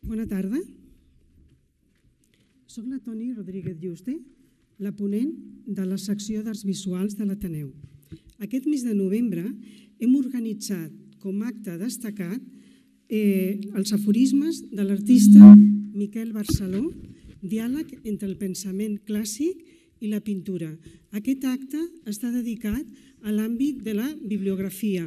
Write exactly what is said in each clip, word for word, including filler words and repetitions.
Bona tarda. Soc la Toni Rodríguez Yuste, la ponent de la secció d'Arts Visuals de l'Ateneu. Aquest mes de novembre hem organitzat com a acte destacat els aforismes de l'artista Miquel Barceló, diàleg entre el pensament clàssic i la pintura. Aquest acte està dedicat a l'àmbit de la bibliografia,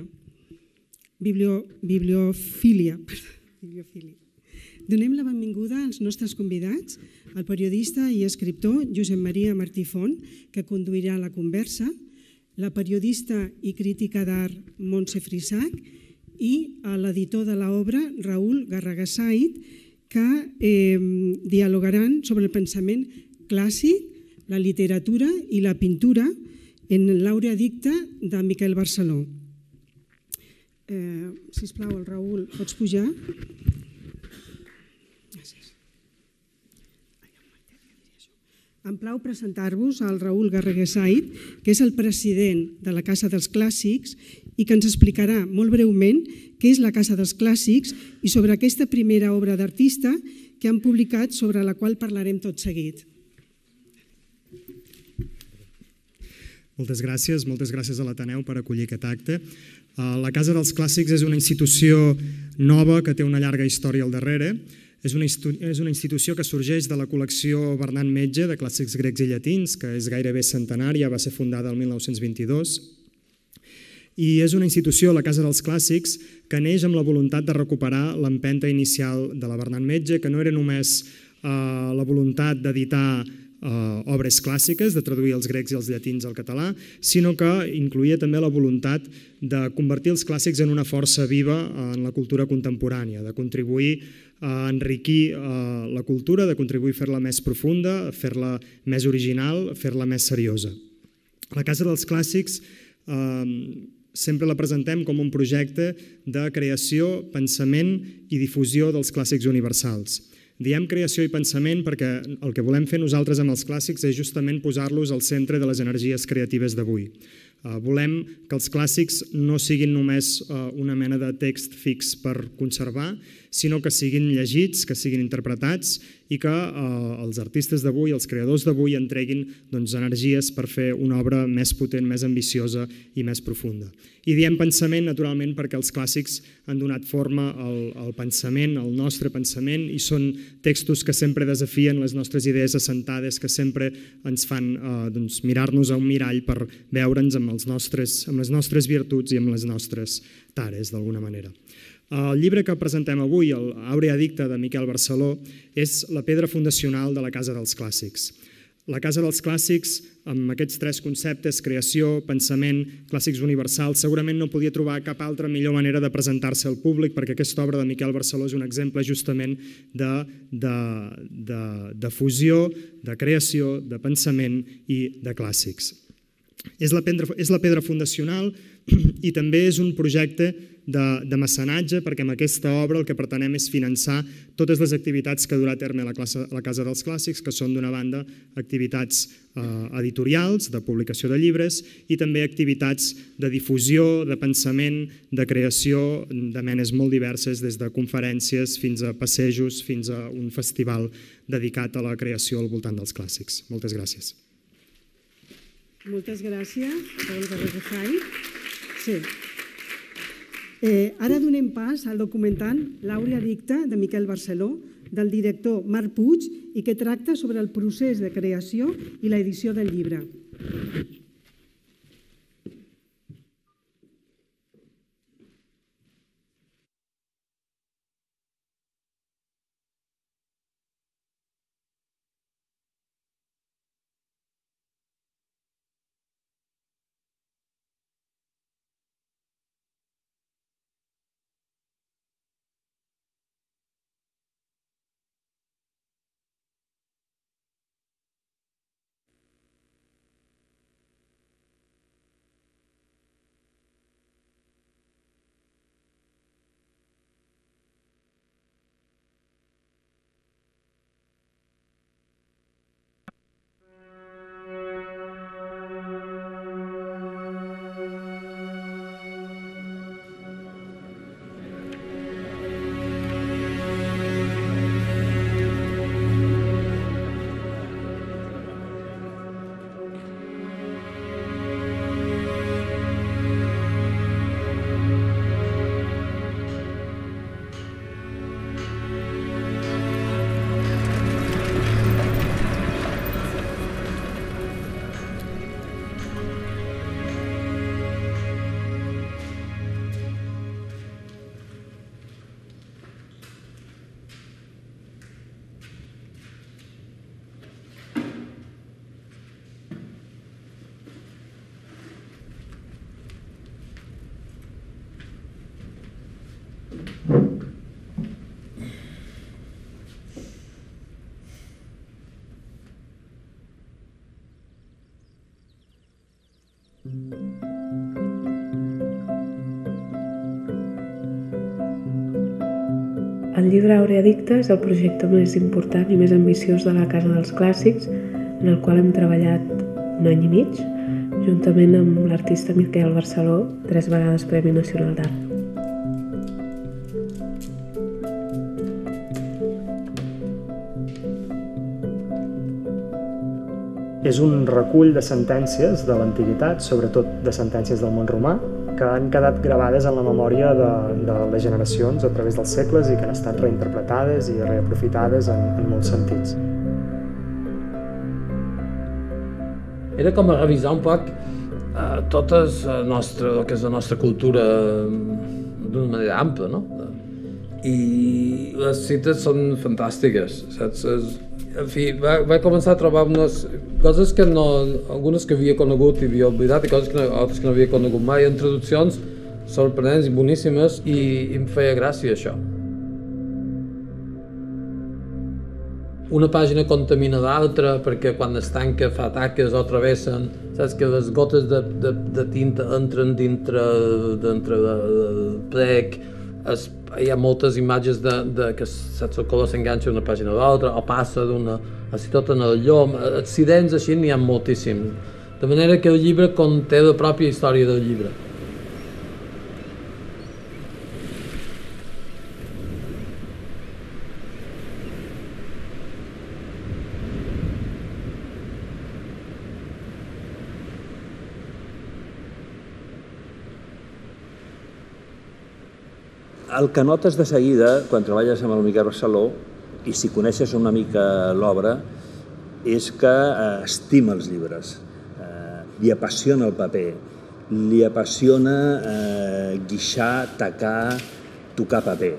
bibliofília. Donem la benvinguda als nostres convidats, el periodista i escriptor Josep Maria Martí Font, que conduirà la conversa, la periodista i crítica d'art Montse Frisac i l'editor de l'obra Raül Garraga-Said, que dialogaran sobre el pensament clàssic, la literatura i la pintura en l'àurea dicta de Miquel Barceló. Sisplau, el Raül, pots pujar? Gràcies. Em plau presentar-vos al Raül Garraga-Said, que és el president de la Casa dels Clàssics i que ens explicarà molt breument què és la Casa dels Clàssics i sobre aquesta primera obra d'artista que han publicat, sobre la qual parlarem tot seguit. Moltes gràcies, moltes gràcies a l'Ateneu per acollir aquest acte. La Casa dels Clàssics és una institució nova que té una llarga història al darrere. És una institució que sorgeix de la col·lecció Bernat Metge de clàssics grecs i llatins, que és gairebé centenària, va ser fundada el mil nou-cents vint-i-dos. I és una institució, la Casa dels Clàssics, que neix amb la voluntat de recuperar l'empenta inicial de la Bernat Metge, que no era només la voluntat d'editar obres clàssiques, de traduir els grecs i els llatins al català, sinó que incloïa també la voluntat de convertir els clàssics en una força viva en la cultura contemporània, de contribuir a enriquir la cultura, de contribuir a fer-la més profunda, a fer-la més original, a fer-la més seriosa. La Casa dels Clàssics sempre la presentem com un projecte de creació, pensament i difusió dels clàssics universals. Diem creació i pensament perquè el que volem fer nosaltres amb els clàssics és justament posar-los al centre de les energies creatives d'avui. Volem que els clàssics no siguin només una mena de text fix per conservar, sinó que siguin llegits, que siguin interpretats i que els artistes d'avui, els creadors d'avui, entreguin energies per fer una obra més potent, més ambiciosa i més profunda. I diem pensament, naturalment, perquè els clàssics han donat forma al pensament, al nostre pensament, i són textos que sempre desafien les nostres idees assentades, que sempre ens fan mirar-nos a un mirall per veure'ns amb les nostres virtuts i amb les nostres tares, d'alguna manera. El llibre que presentem avui, l'Àurea Dicta de Miquel Barceló, és la pedra fundacional de la Casa dels Clàssics. La Casa dels Clàssics, amb aquests tres conceptes, creació, pensament, clàssics universals, segurament no podia trobar cap altra millor manera de presentar-se al públic, perquè aquesta obra de Miquel Barceló és un exemple justament de fusió, de creació, de pensament i de clàssics. És la pedra fundacional i també és un projecte de mecenatge, perquè amb aquesta obra el que pretenem és finançar totes les activitats que durà a terme la Casa dels Clàssics, que són d'una banda activitats editorials, de publicació de llibres, i també activitats de difusió, de pensament, de creació, de menes molt diverses, des de conferències fins a passejos, fins a un festival dedicat a la creació al voltant dels clàssics. Moltes gràcies. Moltes gràcies, Raül Garraga-Said. Sí. Ara donem pas al documental L'Àurea Dicta de Miquel Barceló, del director Marc Puig, i que tracta sobre el procés de creació i l'edició del llibre. El llibre Àurea Dicta és el projecte més important i més ambiciós de la Casa dels Clàssics, en el qual hem treballat un any i mig, juntament amb l'artista Miquel Barceló, tres vegades Premi Nacional d'Art. És un recull de sentències de l'antiguitat, sobretot de sentències del món romà, que han quedat gravades en la memòria de, de les generacions a través dels segles i que han estat reinterpretades i reaprofitades en, en molts sentits. Era com a revisar un poc eh, tota la nostra, el que és la nostra cultura d'una manera ampla, no? I les cites són fantàstiques, saps? En fi, vaig va començar a trobar unes coses que no, algunes que havia conegut i havia oblidat i coses que no, altres que no havia conegut mai, en traduccions sorprenents i boníssimes, i, i em feia gràcia això. Una pàgina contamina l'altra perquè quan es tanca fa taques o travessen, saps que les gotes de, de, de tinta entren dintre, dintre del plec, es, hi ha moltes imatges de, de que saps, el color s'enganxa d'una pàgina a l'altra o passa d'una a tot en el llom, accidents així n'hi ha moltíssims, de manera que el llibre conté la pròpia història del llibre. El que notes de seguida, quan treballes amb el Miquel Barceló, i si coneixes una mica l'obra, és que eh, estima els llibres, eh, li apassiona el paper, li apassiona eh, guixar, tacar, tocar paper.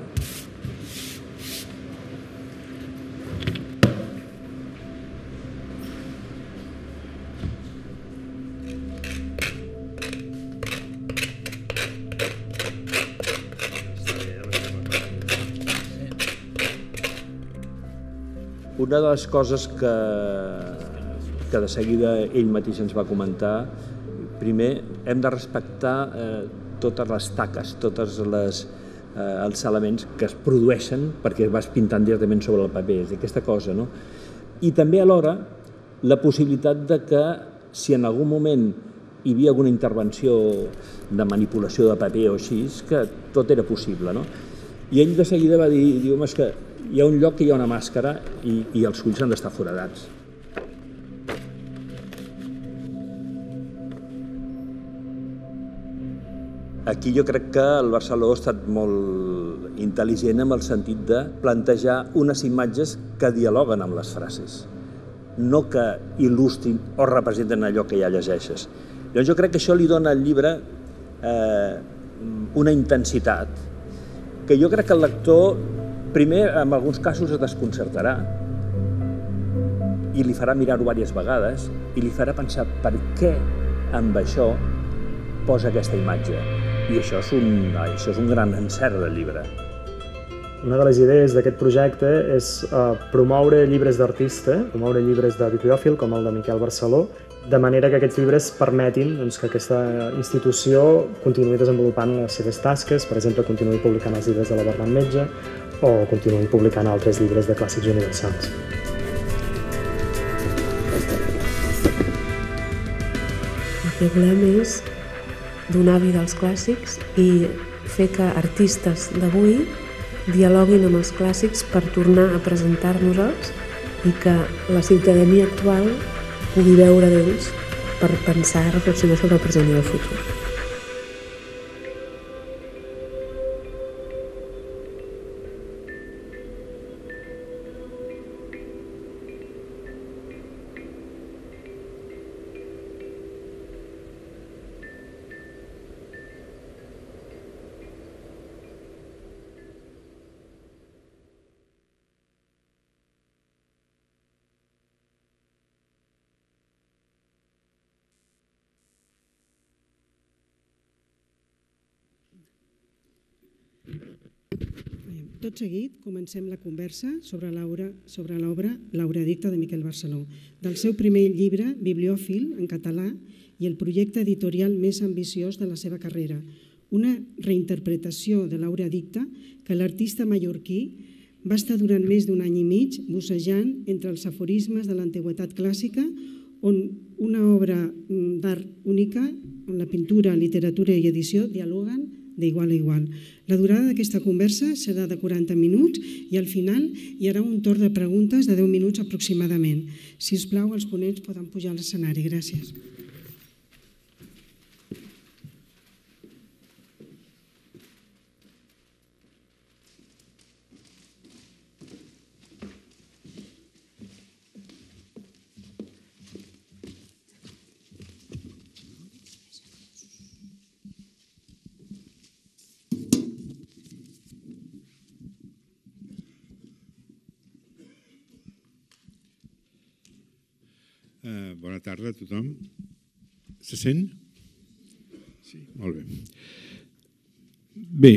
Una de les coses que, que de seguida ell mateix ens va comentar, primer hem de respectar eh, totes les taques, tots els, eh, els elements que es produeixen perquè vas pintant directament sobre el paper, és aquesta cosa, no? I també alhora la possibilitat de que si en algun moment hi havia alguna intervenció de manipulació de paper o així, que tot era possible, no? I ell de seguida va dir, diu, és que hi ha un lloc que hi ha una màscara i, i els ulls han d'estar foradats. Aquí jo crec que el Barceló ha estat molt intel·ligent en el sentit de plantejar unes imatges que dialoguen amb les frases, no que il·lustrin o representen allò que ja llegeixes. Llavors jo crec que això li dona al llibre eh, una intensitat que jo crec que el lector primer, en alguns casos, es desconcertarà i li farà mirar-ho diverses vegades i li farà pensar per què amb això posa aquesta imatge. I això és un, això és un gran encert del llibre. Una de les idees d'aquest projecte és eh, promoure llibres d'artista, promoure llibres de bibliòfil com el de Miquel Barceló, de manera que aquests llibres permetin doncs, que aquesta institució continuï desenvolupant les seves tasques, per exemple, continuï publicant els llibres de la Bernat Metge o continuï publicant altres llibres de clàssics universals. El que volem és donar vida als clàssics i fer que artistes d'avui dialoguin amb els clàssics per tornar a presentar-nos-els i que la ciutadania actual pugui veure d'ells per pensar i reflexionar sobre el present i el futur. Tot seguit, comencem la conversa sobre l'obra L'Auradicte de Miquel Barceló, del seu primer llibre, Bibliòfil, en català, i el projecte editorial més ambiciós de la seva carrera, una reinterpretació de l'Auradicte que l'artista mallorquí va estar durant més d'un any i mig bussejant entre els aforismes de l'antiguitat clàssica, on una obra d'art única, on la pintura, literatura i edició dialoguen d'igual a igual. La durada d'aquesta conversa serà de quaranta minuts i al final hi haurà un torn de preguntes de deu minuts aproximadament. Si us plau, els ponents poden pujar a l'escenari. Gràcies. Bona tarda a tothom. Se sent? Sí, molt bé. Bé,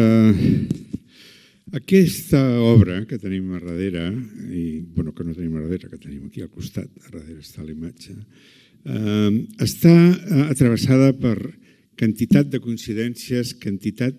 aquesta obra que tenim a darrere, i bueno, que no tenim a darrere, que tenim aquí al costat, a darrere està la imatge, està atravessada per quantitat de coincidències, quantitat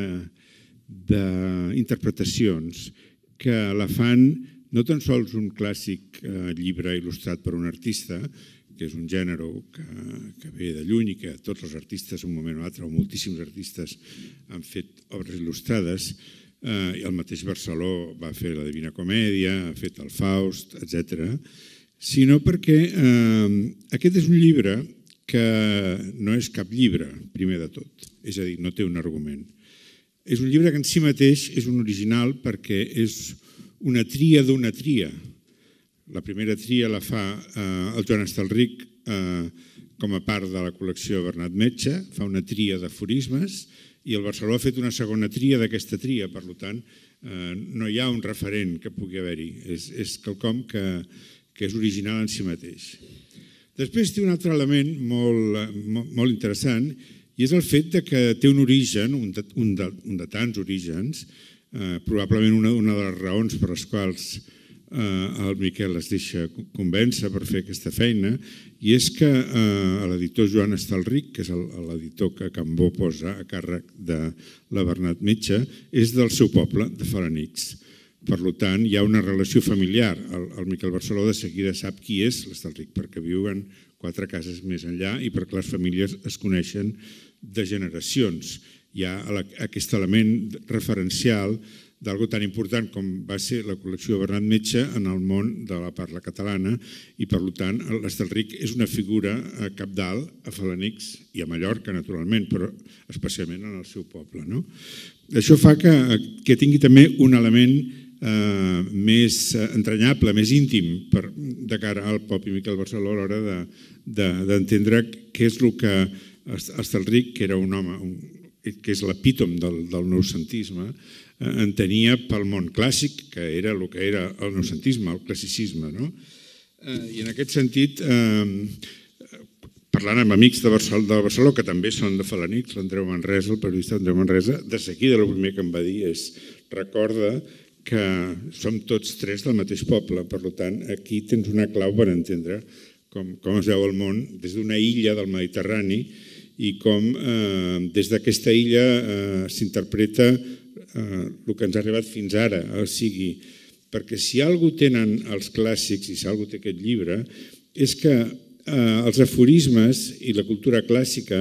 d'interpretacions que la fan no tan sols un clàssic llibre il·lustrat per un artista, que és un gènere que ve de lluny i que tots els artistes, un moment o altre, o moltíssims artistes, han fet obres il·lustrades, i el mateix Barceló va fer la Divina Comèdia, ha fet el Faust, etcètera, sinó perquè aquest és un llibre que no és cap llibre, primer de tot, és a dir, no té un argument. És un llibre que en si mateix és un original perquè és una tria d'una tria. La primera tria la fa el Joan Estalric com a part de la col·lecció Bernat Metge, fa una tria d'aforismes i el Barceló ha fet una segona tria d'aquesta tria, per tant, no hi ha un referent que pugui haver-hi, és quelcom que és original en si mateix. Després té un altre element molt interessant i és el fet que té un origen, un de tants orígens, probablement una de les raons per les quals el Miquel es deixa convèncer per fer aquesta feina, i és que l'editor Joan Estalric, que és l'editor que Cambó posa a càrrec de la Bernat Metge, és del seu poble, de Felanitx. Per tant, hi ha una relació familiar. El Miquel Barceló de seguida sap qui és l'Estalric, perquè viuen quatre cases més enllà i perquè les famílies es coneixen de generacions. Hi ha aquest element referencial d'algo tan important com va ser la col·lecció Bernat Metge en el món de la parla catalana i, per tant, l'Estalric és una figura cabdal a Felanitx i a Mallorca, naturalment, però especialment en el seu poble. Això fa que tingui també un element més entranyable, més íntim de cara al propi Miquel Barceló a l'hora d'entendre què és el que Estalric, que era un home, que és l'epítom del noucentisme, entenia pel món clàssic, que era el que era el noucentisme, el classicisme. I en aquest sentit, parlant amb amics de Barceló, que també són de Felanitx, l'Andreu Manresa, el periodista Andreu Manresa, de seguida el primer que em va dir és recorda que som tots tres del mateix poble, per tant, aquí tens una clau per entendre com es veu el món des d'una illa del Mediterrani i com des d'aquesta illa s'interpreta el que ens ha arribat fins ara, o sigui, perquè si alguna cosa tenen els clàssics i si alguna cosa té aquest llibre és que els aforismes i la cultura clàssica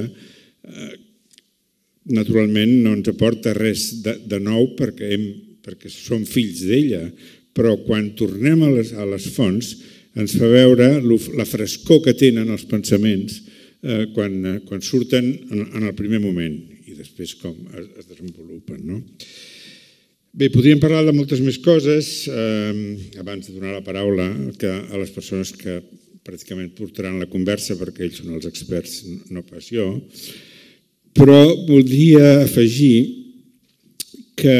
naturalment no ens aporta res de nou perquè som fills d'ella, però quan tornem a les fonts ens fa veure la frescor que tenen els pensaments quan surten en el primer moment i després com es desenvolupen. Bé, podríem parlar de moltes més coses abans de donar la paraula a les persones que pràcticament portaran la conversa perquè ells són els experts, no pas jo, però voldria afegir que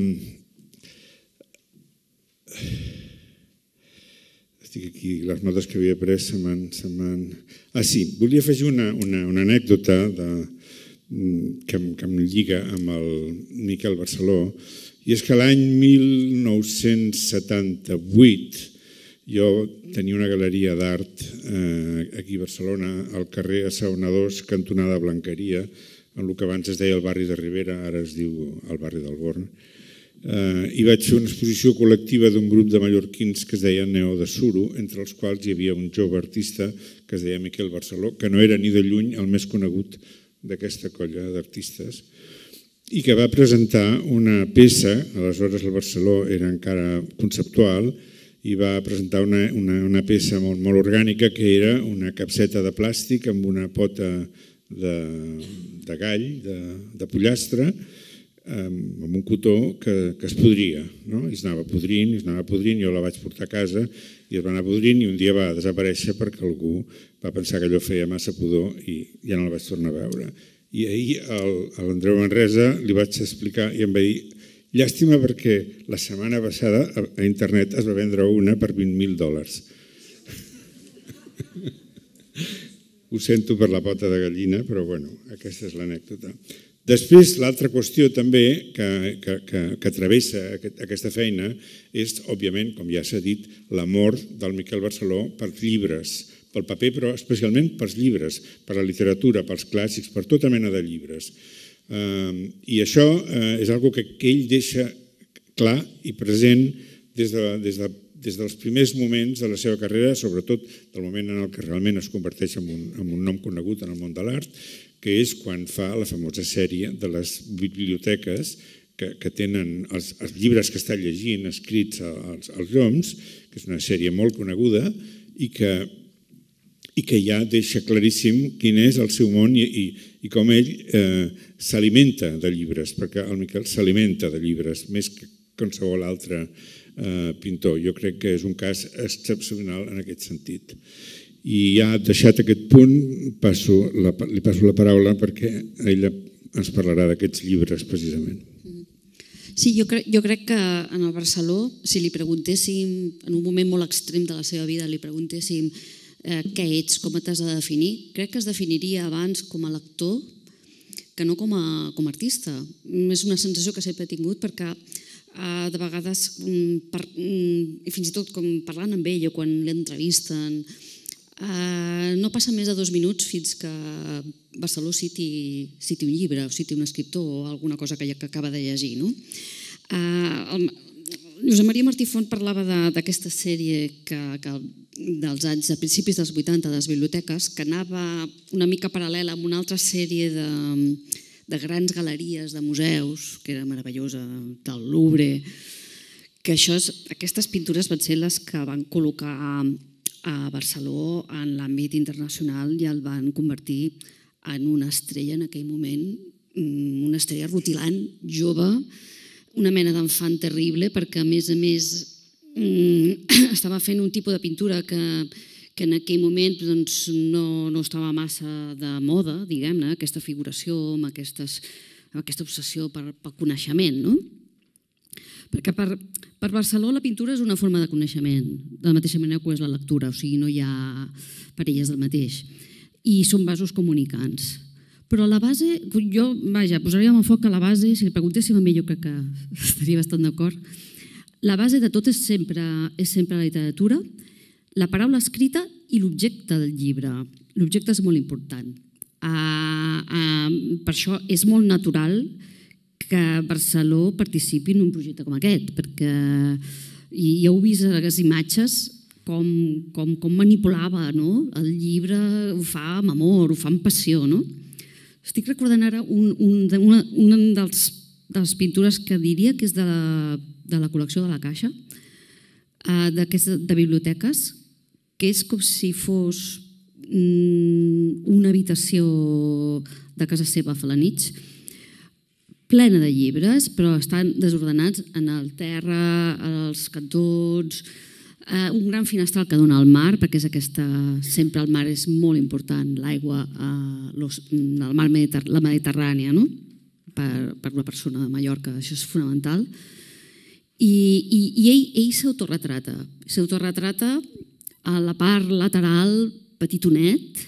estic aquí, les notes que havia pres se m'han... Ah, sí, volia afegir una anècdota que em lliga amb el Miquel Barceló I és que l'any mil nou-cents setanta-vuit jo tenia una galeria d'art aquí a Barcelona, al carrer Assaonadors, cantonada Blanqueria, en el que abans es deia el barri de Ribera, ara es diu el barri del Born. I vaig fer una exposició col·lectiva d'un grup de mallorquins que es deia Neo de Suro, entre els quals hi havia un jove artista que es deia Miquel Barceló, que no era ni de lluny el més conegut d'aquesta colla d'artistes, i que va presentar una peça, aleshores el Barceló era encara conceptual, i va presentar una, una, una peça molt, molt orgànica que era una capseta de plàstic amb una pota de, de gall, de, de pollastre, amb un cotó que, que es podria, no? I es anava podrint, i es anava podrint, jo la vaig portar a casa i es va anar podrint i un dia va desaparèixer perquè algú va pensar que allò feia massa pudor i ja no la vaig tornar a veure. I ahir a l'Andreu Manresa li vaig explicar i em va dir llàstima perquè la setmana passada a internet es va vendre una per vint mil dòlars. Ho sento per la pota de gallina, però bueno, aquesta és l'anècdota. Després, l'altra qüestió també que, que, que, que travessa aquest, aquesta feina és, òbviament, com ja s'ha dit, l'amor del Miquel Barceló pels llibres, pel paper, però especialment pels llibres, per la literatura, pels clàssics, per tota mena de llibres. Eh, I això eh, és una que, que ell deixa clar i present des, de, des, de, des dels primers moments de la seva carrera, sobretot del moment en el que realment es converteix en un, en un nom conegut en el món de l'art, que és quan fa la famosa sèrie de les biblioteques que, que tenen els, els llibres que està llegint escrits als, als lloms, que és una sèrie molt coneguda i que, i que ja deixa claríssim quin és el seu món i, i, i com ell eh, s'alimenta de llibres, perquè el Miquel s'alimenta de llibres més que qualsevol altre eh, pintor. Jo crec que és un cas excepcional en aquest sentit. I ja deixat aquest punt, passo la, li passo la paraula perquè ella ens parlarà d'aquests llibres precisament. Sí, jo crec, jo crec que en el Barceló, si li preguntéssim, en un moment molt extrem de la seva vida, li preguntéssim eh, què ets, com t'has de definir, crec que es definiria abans com a lector que no com a, com a artista. És una sensació que sempre he tingut perquè eh, de vegades, per, i fins i tot com parlant amb ell o quan l'entrevisten, Uh, no passa més de dos minuts fins que Barceló citi, citi un llibre o citi un escriptor o alguna cosa que, que acaba de llegir. No? Uh, el, Josep Maria Martí Font parlava d'aquesta sèrie que, que dels anys, a principis dels vuitanta, de les biblioteques, que anava una mica paral·lela amb una altra sèrie de, de grans galeries de museus, que era meravellosa, del Louvre, que això, aquestes pintures van ser les que van col·locar a Barceló en l'àmbit internacional i el van convertir en una estrella en aquell moment, una estrella rutilant, jove, una mena d'enfant terrible perquè a més a més estava fent un tipus de pintura que, que en aquell moment doncs, no, no estava massa de moda, diguem-ne, aquesta figuració, amb, aquestes, amb aquesta obsessió per, pel coneixement, no? Perquè per, per Barceló la pintura és una forma de coneixement, de la mateixa manera que és la lectura, o sigui, no hi ha parelles del mateix. I són vasos comunicants. Però la base, jo, vaja, posaríem el foc a la base, si li preguntéssim a mi jo crec que estaria bastant d'acord, la base de tot és sempre, és sempre la literatura, la paraula escrita i l'objecte del llibre. L'objecte és molt important. Uh, uh, per això és molt natural que Barceló participi en un projecte com aquest, perquè i ja heu vist a les imatges com, com, com manipulava, no? El llibre, ho fa amb amor, ho fa amb passió. No? Estic recordant ara un, un, una, una dels, de les pintures que diria que és de la, de la col·lecció de la Caixa, uh, de biblioteques, que és com si fos mm, una habitació de casa seva a Felanitx, plena de llibres, però estan desordenats en el terra, als cantons, eh, un gran finestral que dona al mar, perquè és aquesta, sempre el mar és molt important, l'aigua, eh, el mar Mediter, la Mediterrània, no? per, per una persona de Mallorca, això és fonamental. I, i, i ell, ell s'autoretrata, s'autoretrata a la part lateral, petitonet,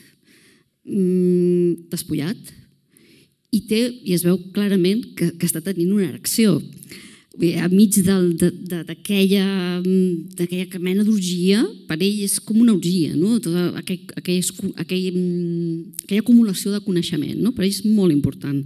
despullat, i, té, i es veu clarament que, que està tenint una erecció. enmig d'aquella mena d'orgia, per ell és com una orgia, aquella acumulació de coneixement, per ell és molt important.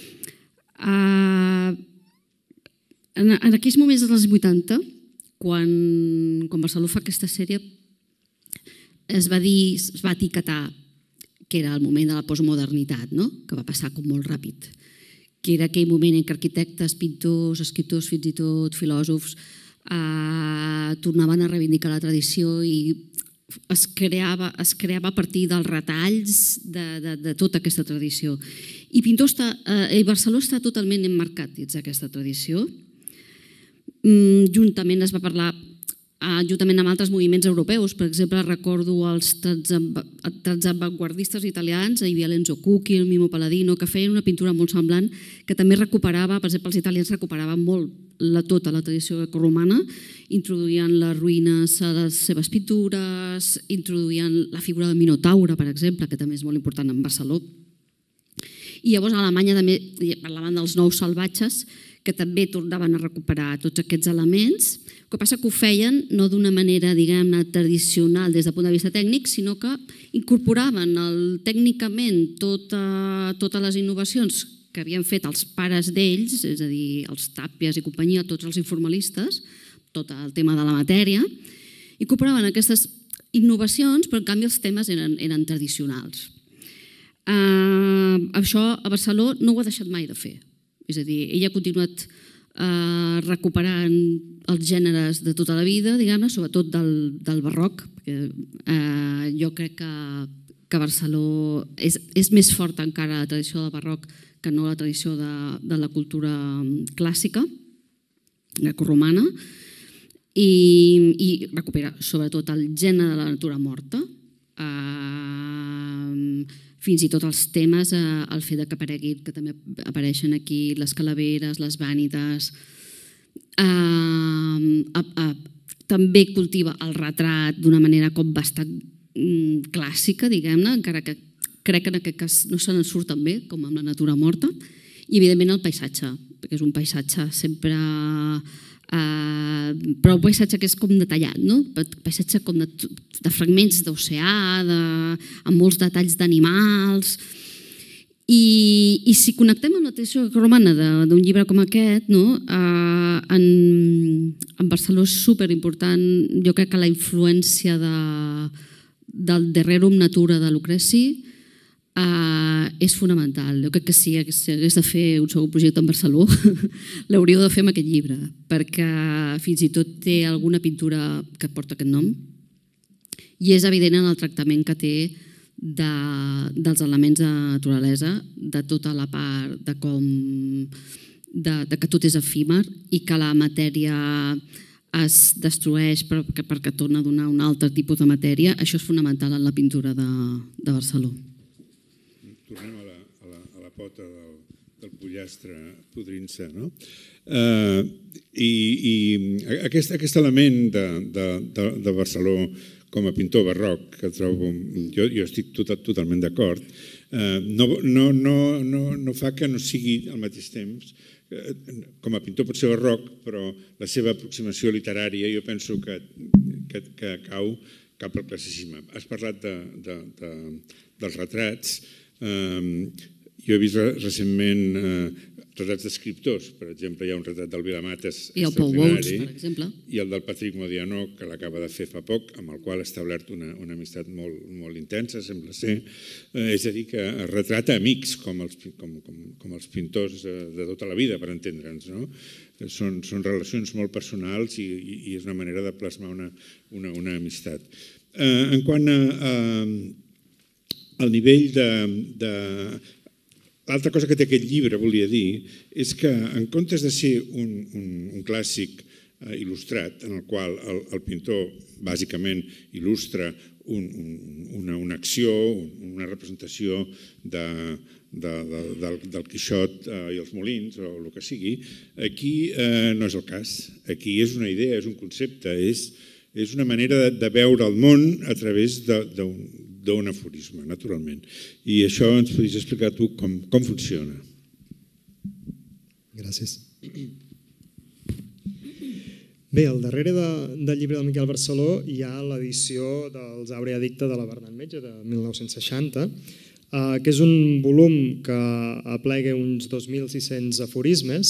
En aquells moments dels vuitanta, quan Barceló fa aquesta sèrie, es va dir, es va etiquetar que era el moment de la postmodernitat, que va passar com molt ràpid, que era aquell moment en què arquitectes, pintors, escriptors, fins i tot filòsofs, tornaven a reivindicar la tradició i es creava a partir dels retalls de tota aquesta tradició. I Barceló està totalment emmarcat dins d'aquesta tradició. Juntament es va parlar juntament amb altres moviments europeus. Per exemple, recordo els transavantguardistes italians, hi havia l'Enzo Cucchi, el Mimo Palladino, que feien una pintura molt semblant, que també recuperava, per exemple, els italians recuperaven molt tota la tradició grecorromana, introduïen les ruïnes a les seves pintures, introduïen la figura del Minotaure, per exemple, que també és molt important en Barceló. I llavors a Alemanya també parlaven dels nous salvatges, que també tornaven a recuperar tots aquests elements. El que passa que ho feien no d'una manera, diguem-ne, tradicional des del punt de vista tècnic, sinó que incorporaven tècnicament totes les innovacions que havien fet els pares d'ells, és a dir, els Tàpies i companyia, tots els informalistes, tot el tema de la matèria, incorporaven aquestes innovacions, però en canvi els temes eren tradicionals. Això a Barceló no ho ha deixat mai de fer. És a dir, ell ha continuat recuperant els gèneres de tota la vida, diguem-ne, sobretot del barroc. Jo crec que Barceló és més forta encara la tradició del barroc que no la tradició de la cultura clàssica, grecorromana, i recupera sobretot el gènere de la natura morta, fins i tot els temes, el fet que apareguin, que també apareixen aquí, les calaveres, les vànites. També cultiva el retrat d'una manera com bastant clàssica, diguem-ne, encara que crec que en aquest cas no se n'en surt tan bé com amb la natura morta. I evidentment el paisatge, perquè és un paisatge sempre... però un paisatge que és com detallat, un paisatge com de fragments d'oceà, amb molts detalls d'animals. I si connectem amb la tradició romana d'un llibre com aquest, en Barceló és superimportant, jo crec que la influència del De Rerum Natura de Lucreci és fonamental. Jo crec que si hagués de fer un segon projecte en Barceló l'hauríeu de fer amb aquest llibre, perquè fins i tot té alguna pintura que porta aquest nom i és evident en el tractament que té dels elements de naturalesa, de tota la part de com que tot és efímer i que la matèria es destrueix perquè torna a donar un altre tipus de matèria. Això és fonamental en la pintura de Barceló. Tornem a la pota del pollastre podrint-se. I aquest element de Barceló com a pintor barroc, que trobo, jo estic totalment d'acord, no fa que no sigui al mateix temps, com a pintor pot ser barroc, però la seva aproximació literària jo penso que cau cap al classicisme. Has parlat dels retrats. Jo he vist recentment retrats d'escriptors. Per exemple, hi ha un retrat del Vilamates extraordinari i el del Patrick Modiano, que l'acaba de fer fa poc, amb el qual ha establert una amistat molt intensa, sembla ser. És a dir, que retrata amics, com els pintors de tota la vida, per entendre'ns. Són relacions molt personals i és una manera de plasmar una amistat. En quant al nivell de... L'altra cosa que té aquest llibre, volia dir, és que en comptes de ser un clàssic il·lustrat, en el qual el pintor bàsicament il·lustra una acció, una representació del Quixot i els Molins, o el que sigui, aquí no és el cas. Aquí és una idea, és un concepte, és una manera de veure el món a través d'un d'un aforisme, naturalment. I això ens podries explicar tu com funciona. Gràcies. Bé, al darrere de, del llibre del Miquel Barceló hi ha l'edició dels Aurea Dicta de la Bernat Metge de mil nou-cents seixanta, eh, que és un volum que aplega uns dos mil sis-cents aforismes.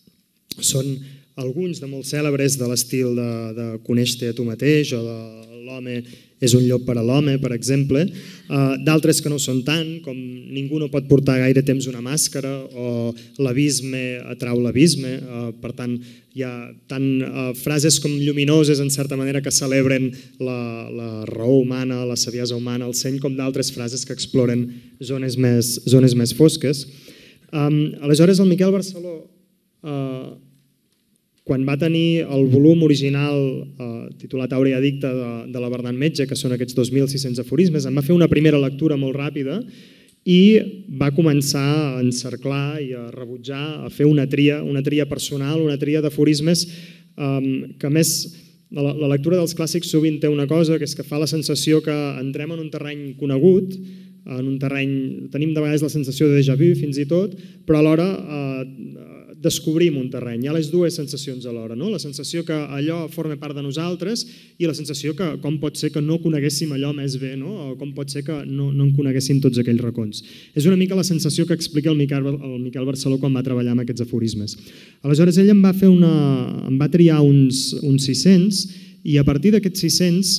Són alguns de molt cèlebres de l'estil de, de Coneix-te a tu mateix o de l'home és un llop per a l'home, per exemple, uh, d'altres que no són tant, com ningú no pot portar gaire temps una màscara o l'abisme atrau l'abisme, uh, per tant hi ha tant uh, frases com lluminoses en certa manera que celebren la, la raó humana, la saviesa humana, el seny, com d'altres frases que exploren zones més, zones més fosques. Um, aleshores el Miquel Barceló uh, quan va tenir el volum original eh, titulat Aurea Dicta de, de la Bernat Metge, que són aquests dos mil sis-cents aforismes, en va fer una primera lectura molt ràpida i va començar a encerclar i a rebutjar, a fer una tria, una tria personal, una tria d'aforismes eh, que a més la, la lectura dels clàssics sovint té una cosa, que és que fa la sensació que entrem en un terreny conegut, en un terreny, tenim de vegades la sensació de déjà vu fins i tot, però alhora eh, descobrim un terreny. Hi ha les dues sensacions alhora, no? La sensació que allò forma part de nosaltres i la sensació que com pot ser que no coneguéssim allò més bé, no? O com pot ser que no, no en coneguéssim tots aquells racons. És una mica la sensació que explica el Miquel, el Miquel Barceló quan va treballar amb aquests aforismes. Aleshores ell em va, fer una, em va triar uns, uns sis-cents i a partir d'aquests sis-cents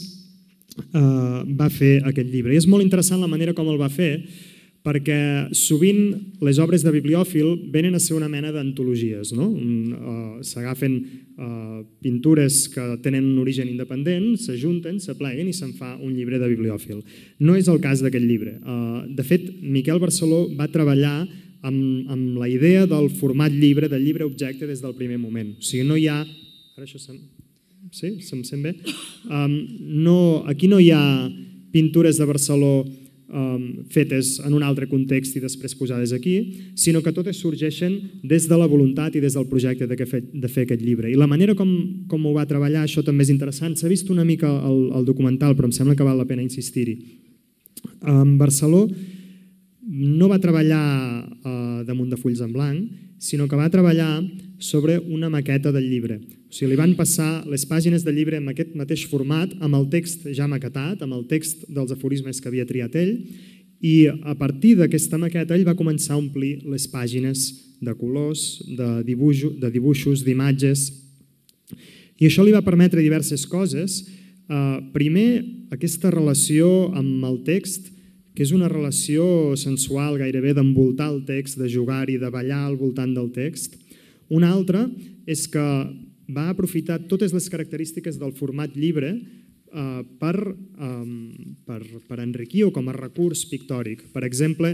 eh, va fer aquest llibre. I és molt interessant la manera com el va fer, perquè sovint les obres de bibliòfil venen a ser una mena d'antologies, no? Uh, s'agafen uh, pintures que tenen un origen independent, s'ajunten, s'apleguen i se'n fa un llibre de bibliòfil. No és el cas d'aquest llibre. Uh, de fet, Miquel Barceló va treballar amb, amb la idea del format llibre, del llibre objecte des del primer moment. O sigui, no hi ha... Ara això se'm... Sí? Se'm sent bé? Um, no, aquí no hi ha pintures de Barceló fetes en un altre context i després posades aquí, sinó que totes sorgeixen des de la voluntat i des del projecte de fer aquest llibre. I la manera com, com ho va treballar, això també és interessant. S'ha vist una mica el, el documental, però em sembla que val la pena insistir-hi. En Barceló no va treballar eh, damunt de fulls en blanc, sinó que va treballar sobre una maqueta del llibre. O sigui, li van passar les pàgines del llibre en aquest mateix format, amb el text ja maquetat, amb el text dels aforismes que havia triat ell, i a partir d'aquesta maqueta ell va començar a omplir les pàgines de colors, de, dibuixo, de dibuixos, d'imatges, i això li va permetre diverses coses. Uh, primer, aquesta relació amb el text, que és una relació sensual gairebé d'envoltar el text, de jugar-hi, de ballar al voltant del text. Una altra és que va aprofitar totes les característiques del format llibre eh, per, eh, per, per enriquir o com a recurs pictòric. Per exemple,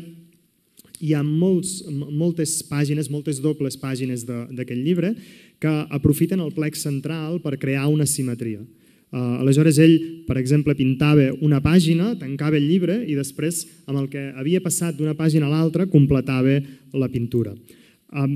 hi ha molts, moltes pàgines, moltes dobles pàgines d'aquest llibre que aprofiten el plec central per crear una simetria. Uh, aleshores ell, per exemple, pintava una pàgina, tancava el llibre i després, amb el que havia passat d'una pàgina a l'altra, completava la pintura. Um,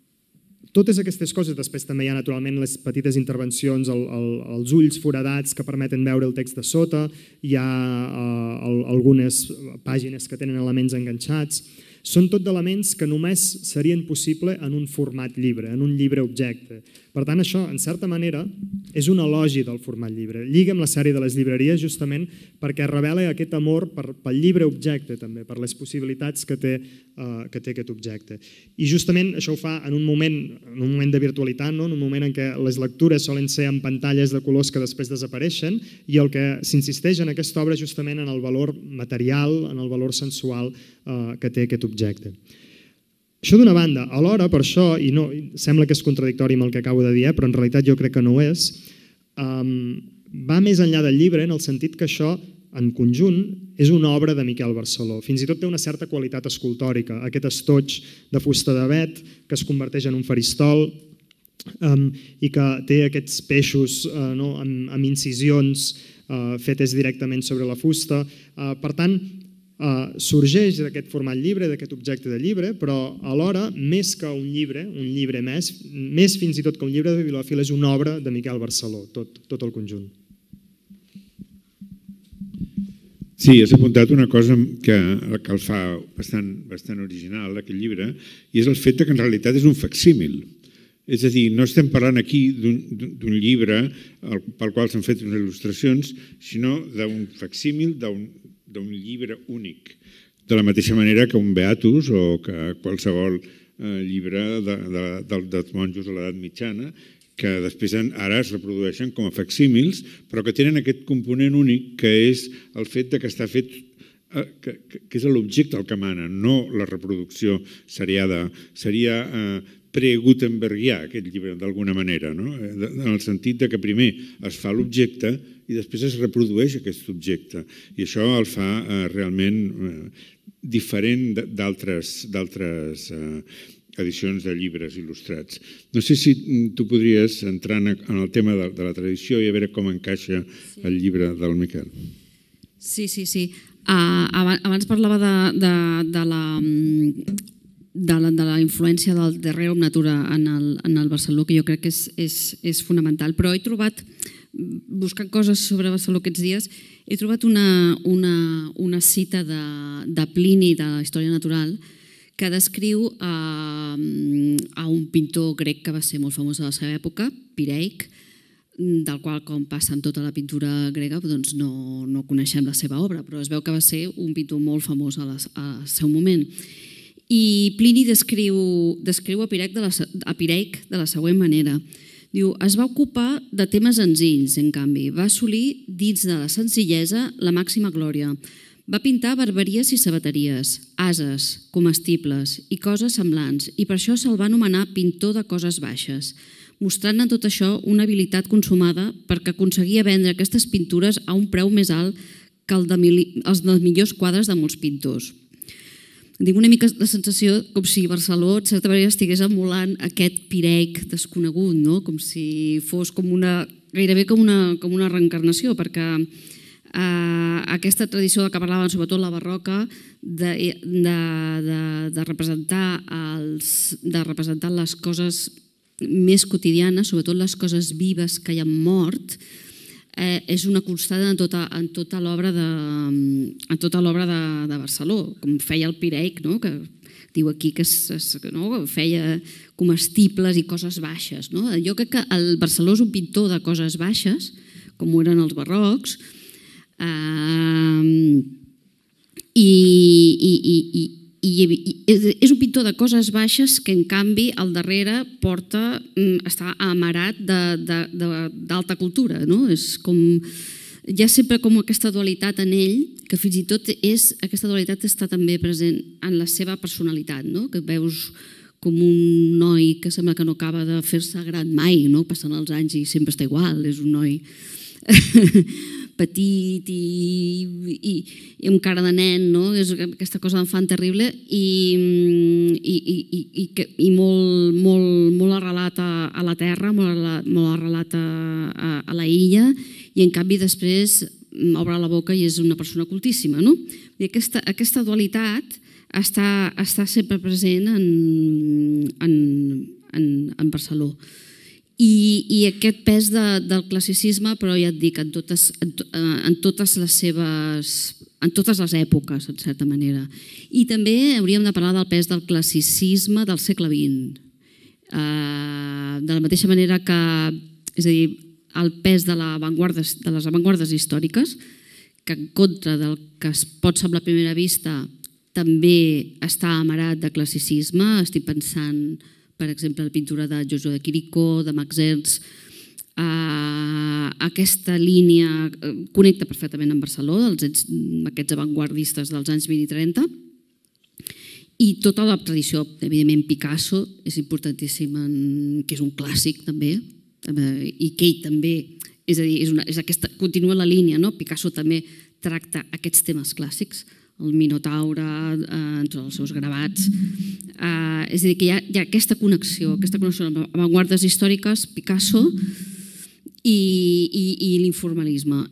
totes aquestes coses, després també hi ha naturalment les petites intervencions, el, el, els ulls foradats que permeten veure el text de sota, hi ha uh, algunes pàgines que tenen elements enganxats. Són tot d'elements que només serien possible en un format llibre, en un llibre objecte. Per tant, això, en certa manera, és un elogi del format llibre. Lliga amb la sèrie de les llibreries justament perquè revela aquest amor per, pel llibre objecte també, per les possibilitats que té, uh, que té aquest objecte. I justament això ho fa en un moment, en un moment de virtualitat, no? En un moment en què les lectures solen ser en pantalles de colors que després desapareixen i el que s'insisteix en aquesta obra justament en el valor material, en el valor sensual uh, que té aquest objecte. Això d'una banda, alhora, per això, i no, sembla que és contradictori amb el que acabo de dir, però en realitat jo crec que no ho és, um, va més enllà del llibre en el sentit que això, en conjunt, és una obra de Miquel Barceló. Fins i tot té una certa qualitat escultòrica, aquest estoig de fusta d'avet que es converteix en un faristol um, i que té aquests peixos uh, no, amb, amb incisions uh, fetes directament sobre la fusta. Uh, per tant, Uh, sorgeix d'aquest format llibre, d'aquest objecte de llibre, però alhora, més que un llibre, un llibre més, més fins i tot que un llibre de bibliòfil, és una obra de Miquel Barceló, tot, tot el conjunt. Sí, has apuntat una cosa que, que el fa bastant, bastant original, aquest llibre, i és el fet que en realitat és un facsímil. És a dir, no estem parlant aquí d'un llibre pel qual s'han fet unes il·lustracions, sinó d'un facsímil d'un llibre únic. De la mateixa manera que un Beatus o que qualsevol llibre dels monjos de l'edat mitjana, que després ara es reprodueixen com a facsímils, però que tenen aquest component únic que és el fet que està fet, que és l'objecte el que mana, no la reproducció seriada. Seria pre-Gutenbergià, aquest llibre, d'alguna manera, en el sentit que primer es fa l'objecte i després es reprodueix aquest objecte. I això el fa realment diferent d'altres edicions de llibres il·lustrats. No sé si tu podries entrar en el tema de la tradició i a veure com encaixa el llibre del Miquel. Sí, sí, sí. Abans parlava de la de la influència del Rerum Natura en el Barceló, que jo crec que és fonamental, però he trobat, buscant coses sobre Barceló aquests dies, he trobat una cita de Plini de la història natural que descriu a un pintor grec que va ser molt famós a la seva època, Pireic, del qual, com passa en tota la pintura grega, no coneixem la seva obra, però es veu que va ser un pintor molt famós al seu moment. I Plini descriu a Pireic de la següent manera. Diu, es va ocupar de temes senzills, en canvi. Va assolir, dins de la senzillesa, la màxima glòria. Va pintar barberies i sabateries, ases, comestibles i coses semblants, i per això se'l va anomenar pintor de coses baixes, mostrant en tot això una habilitat consumada perquè aconseguia vendre aquestes pintures a un preu més alt que els dels millors quadres de molts pintors. Tinc una mica la sensació com si Barceló, de certa manera, estigués emulant aquest Pireic desconegut, com si fos gairebé com una reencarnació, perquè aquesta tradició de què parlaven, sobretot la barroca, de representar les coses més quotidianes, sobretot les coses vives que hi han mort, és una constant en tota l'obra de Barceló, com feia el Pireic, que diu aquí que feia comestibles i coses baixes. Jo crec que el Barceló és un pintor de coses baixes, com ho eren els barrocs, i és un pintor de coses baixes que, en canvi, al darrere està amarat d'alta cultura. Hi ha sempre com aquesta dualitat en ell, que fins i tot aquesta dualitat està també present en la seva personalitat, que veus com un noi que sembla que no acaba de fer-se gran mai, passant els anys i sempre està igual, és un noi petit i amb cara de nen, és aquesta cosa d'enfant terrible i molt arrelat a la terra, molt arrelat a la illa, i en canvi després obre la boca i és una persona cultíssima. Aquesta dualitat està sempre present en Barceló. I aquest pes del classicisme, però ja et dic, en totes les seves, en totes les èpoques, en certa manera. I també hauríem de parlar del pes del classicisme del segle vint. De la mateixa manera que, és a dir, el pes de les avantguardes històriques, que en contra del que es pot semblar a primera vista també està amarat de classicisme. Estic pensant, per exemple, la pintura de Josué de Quirico, de Max Ernst. Aquesta línia connecta perfectament amb Barceló, aquests avantguardistes dels anys vint i trenta. I tota la tradició, evidentment, Picasso és importantíssim, que és un clàssic també, i que ell també, és a dir, continua la línia, Picasso també tracta aquests temes clàssics, el Minotaure, entre els seus gravats. És a dir, que hi ha aquesta connexió, aquesta connexió amb avantguardes històriques, Picasso i l'informalisme.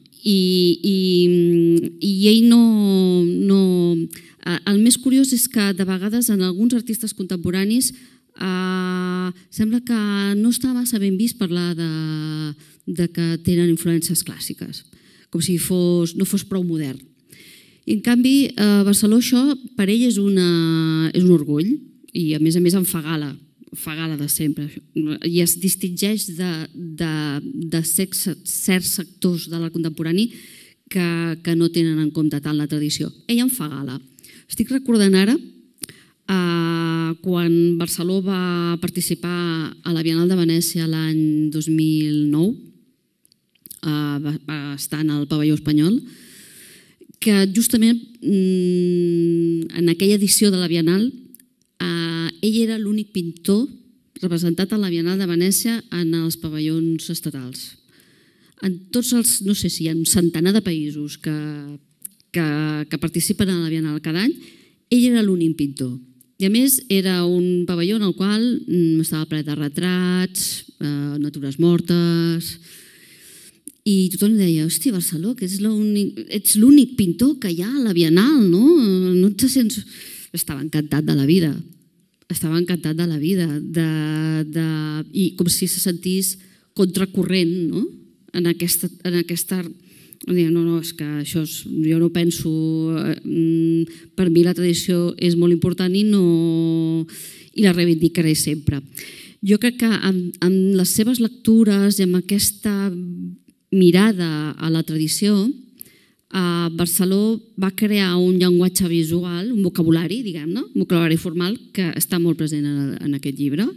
I ell no... El més curiós és que de vegades en alguns artistes contemporanis sembla que no està massa ben vist parlar de que tenen influències clàssiques, com si no fos prou modern. En canvi, a Barceló això per ell és un orgull i a més a més en fa gala. fa gala de sempre i es distingeix de, de, de certs sectors de l'art contemporani que, que no tenen en compte tant la tradició. Ella en fa gala. Estic recordant ara Uh, quan Barceló va participar a la Bienal de Venècia l'any dos mil nou, uh, va, va estar en el pavelló espanyol, que justament mm, en aquella edició de la Bienal uh, ell era l'únic pintor representat a la Bienal de Venècia en els pavellons estatals. En tots els, no sé si hi ha un centenar de països que, que, que participen a la Bienal cada any, ell era l'únic pintor. I a més era un pavelló en el qual estava ple de retrats, eh, natures mortes, i tothom deia, hòstia, Barceló, que ets l'únic pintor que hi ha a la Bienal, no? No et sents... Estava encantat de la vida, estava encantat de la vida, de, de... i com si se sentís contracorrent, no? En aquesta... En aquesta... No, no, és que això és, jo no penso, per mi la tradició és molt important i, no, i la reivindicaré sempre. Jo crec que amb, amb les seves lectures i amb aquesta mirada a la tradició, a Barceló va crear un llenguatge visual, un vocabulari, diguem-ne, un vocabulari formal que està molt present en, en aquest llibre.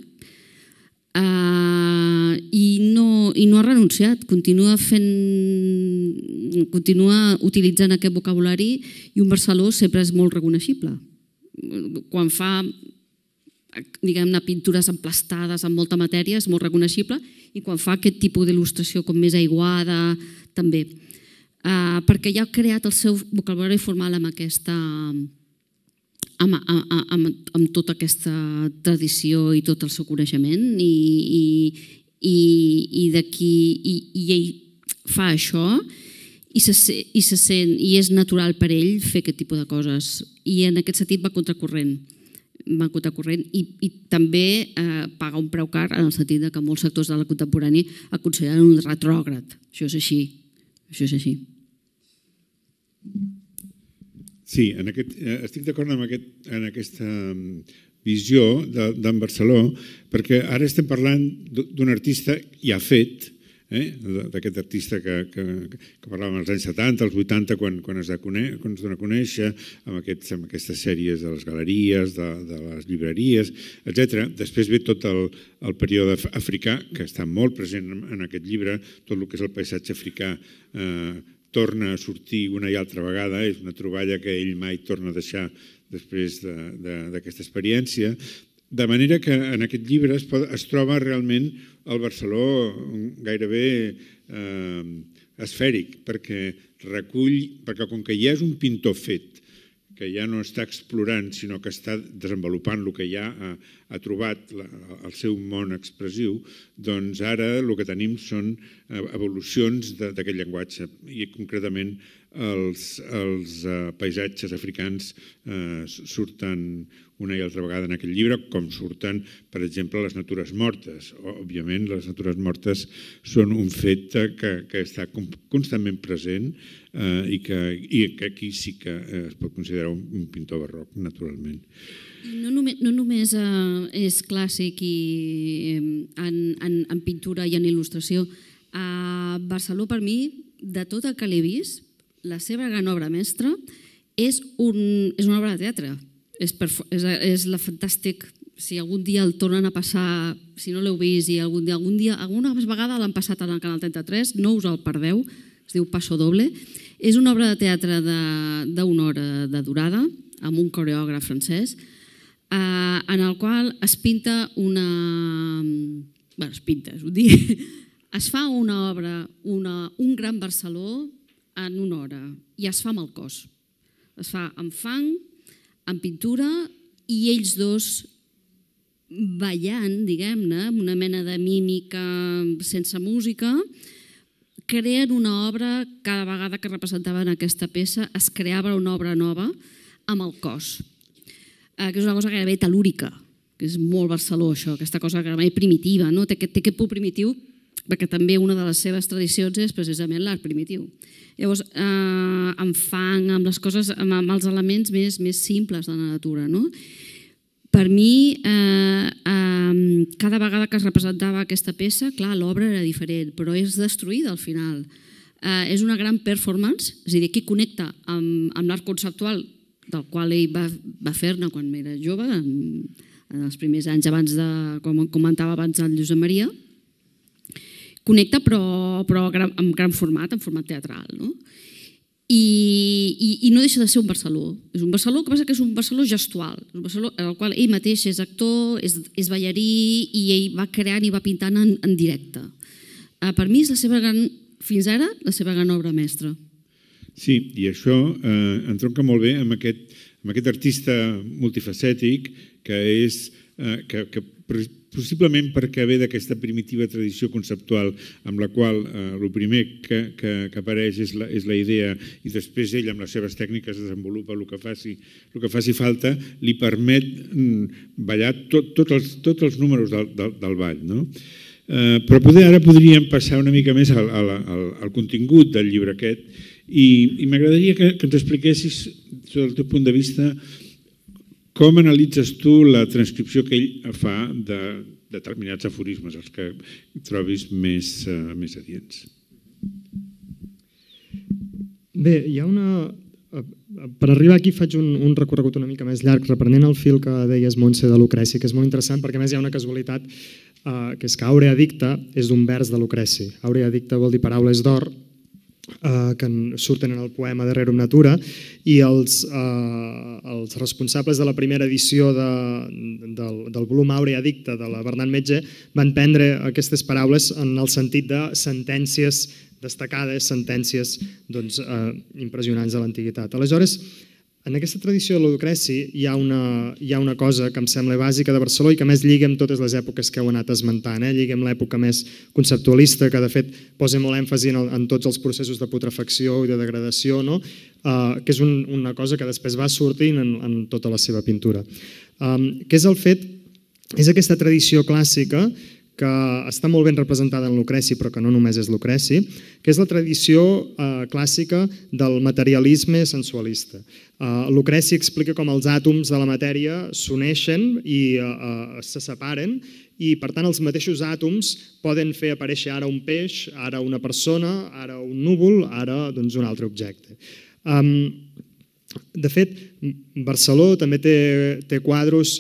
Uh, i, no, i no ha renunciat, continua fent continua utilitzant aquest vocabulari i un Barceló sempre és molt reconeixible. Quan fa diguem-ne pintures emplastades amb molta matèria és molt reconeixible i quan fa aquest tipus d'il·lustració com més aiguada també, uh, perquè ja ha creat el seu vocabulari formal amb aquesta Amb, amb, amb, amb tota aquesta tradició i tot el seu coneixement i, i, i, i d'aquí i, i ell fa això i se, i se sent i és natural per ell fer aquest tipus de coses i en aquest sentit va contracorrent va contracorrent i, i també eh, paga un preu car en el sentit que molts sectors de la contemporani el consideren un retrògrad. Això és així, això és així. Sí, en aquest, estic d'acord amb aquest, en aquesta visió d'en Barceló, perquè ara estem parlant d'un artista ja fet, eh? d'aquest artista que, que, que parlàvem als anys setanta, als vuitanta, quan, quan, es conèixer, quan es dona a conèixer, amb, aquests, amb aquestes sèries de les galeries, de, de les llibreries, etcètera. Després ve tot el, el període africà, que està molt present en aquest llibre, tot el que és el paisatge africà, eh, torna a sortir una i altra vegada, és una troballa que ell mai torna a deixar després d'aquesta experiència, de manera que en aquest llibre es, pot, es troba realment el Barceló gairebé eh, esfèric, perquè recull, perquè com que ja és un pintor fet, que ja no està explorant, sinó que està desenvolupant el que ja ha, ha trobat la, el seu món expressiu, doncs ara el que tenim són evolucions d'aquest llenguatge i concretament els, els uh, paisatges africans uh, surten una i altra vegada en aquest llibre, com surten, per exemple, les natures mortes. Òbviament, les natures mortes són un fet que, que està constantment present eh, i, que, i que aquí sí que es pot considerar un, un pintor barroc, naturalment. No només, no només eh, és clàssic i, eh, en, en, en pintura i en il·lustració. A Barceló, per mi, de tot el que l'he vist, la seva gran obra mestra és, un, és una obra de teatre. És, per, és, és la fantàstic, si algun dia el tornen a passar, si no l'heu vist i algun dia, algun dia, alguna vegada l'han passat al Canal trenta-tres, no us el perdeu, es diu Paso Doble. És una obra de teatre d'una hora de durada, amb un coreògraf francès, eh, en el qual es pinta una... Bé, es pinta, és un dia. Es fa una obra, una, un gran Barceló en una hora i es fa amb el cos. Es fa amb fang, en pintura i ells dos ballant, diguem-ne, una mena de mímica sense música, creen una obra, cada vegada que representaven aquesta peça es creava una obra nova amb el cos, que és una cosa gairebé tel·lúrica, que és molt Barceló això, aquesta cosa gairebé primitiva, no? Té aquest punt primitiu perquè també una de les seves tradicions és precisament l'art primitiu. Llavors, eh, amb fang, amb les coses, amb els elements més, més simples de la natura. No? Per mi, eh, eh, cada vegada que es representava aquesta peça, clar, l'obra era diferent, però és destruïda al final. És una gran performance, és a dir, aquí connecta amb l'art conceptual del qual ell va fer-ne quan era jove, en els primers anys abans de, com comentava abans el Josep Maria, connecta però en gran format, en format teatral. I no deixa de ser un Barceló. És un Barceló, el que passa que és un Barceló gestual, un Barceló en el qual ell mateix és actor, és ballarí i ell va creant i va pintant en directe. Per mi és la seva gran, fins ara, la seva gran obra mestra. Sí, i això entronca molt bé amb aquest artista multifacètic que és, que possiblement perquè ve d'aquesta primitiva tradició conceptual amb la qual el primer que apareix és la idea i després ell amb les seves tècniques desenvolupa el que faci falta, li permet ballar tots els números del ball. Però ara podríem passar una mica més al contingut del llibre aquest i m'agradaria que ens expliquessis, des del teu punt de vista, com analitzes tu la transcripció que ell fa de determinats aforismes, els que trobis més adients? Bé, hi ha una... Per arribar aquí faig un recorregut una mica més llarg, reprenent el fil que deies, Montse, de Lucreci, que és molt interessant perquè a més hi ha una casualitat, que és que Aurea Dicta és d'un vers de Lucreci. Aurea Dicta vol dir paraules d'or, que surten en el poema de Rerum Natura, i els responsables de la primera edició del volum Aurea Dicta de la Bernat Metge van prendre aquestes paraules en el sentit de sentències destacades, sentències impressionants de l'antiguitat. Aleshores, en aquesta tradició de Lucreci hi ha una cosa que em sembla bàsica de Barceló i que més lliga amb totes les èpoques que heu anat esmentant, lliga amb l'època més conceptualista, que de fet posa molt èmfasi en tots els processos de putrefacció i de degradació, que és una cosa que després va sortint en tota la seva pintura. Que és el fet, és aquesta tradició clàssica que està molt ben representada en Lucreci, però que no només és Lucreci, que és la tradició clàssica del materialisme sensualista. Lucreci explica com els àtoms de la matèria s'uneixen i se separen i, per tant, els mateixos àtoms poden fer aparèixer ara un peix, ara una persona, ara un núvol, ara un altre objecte. De fet, Barceló també té quadros...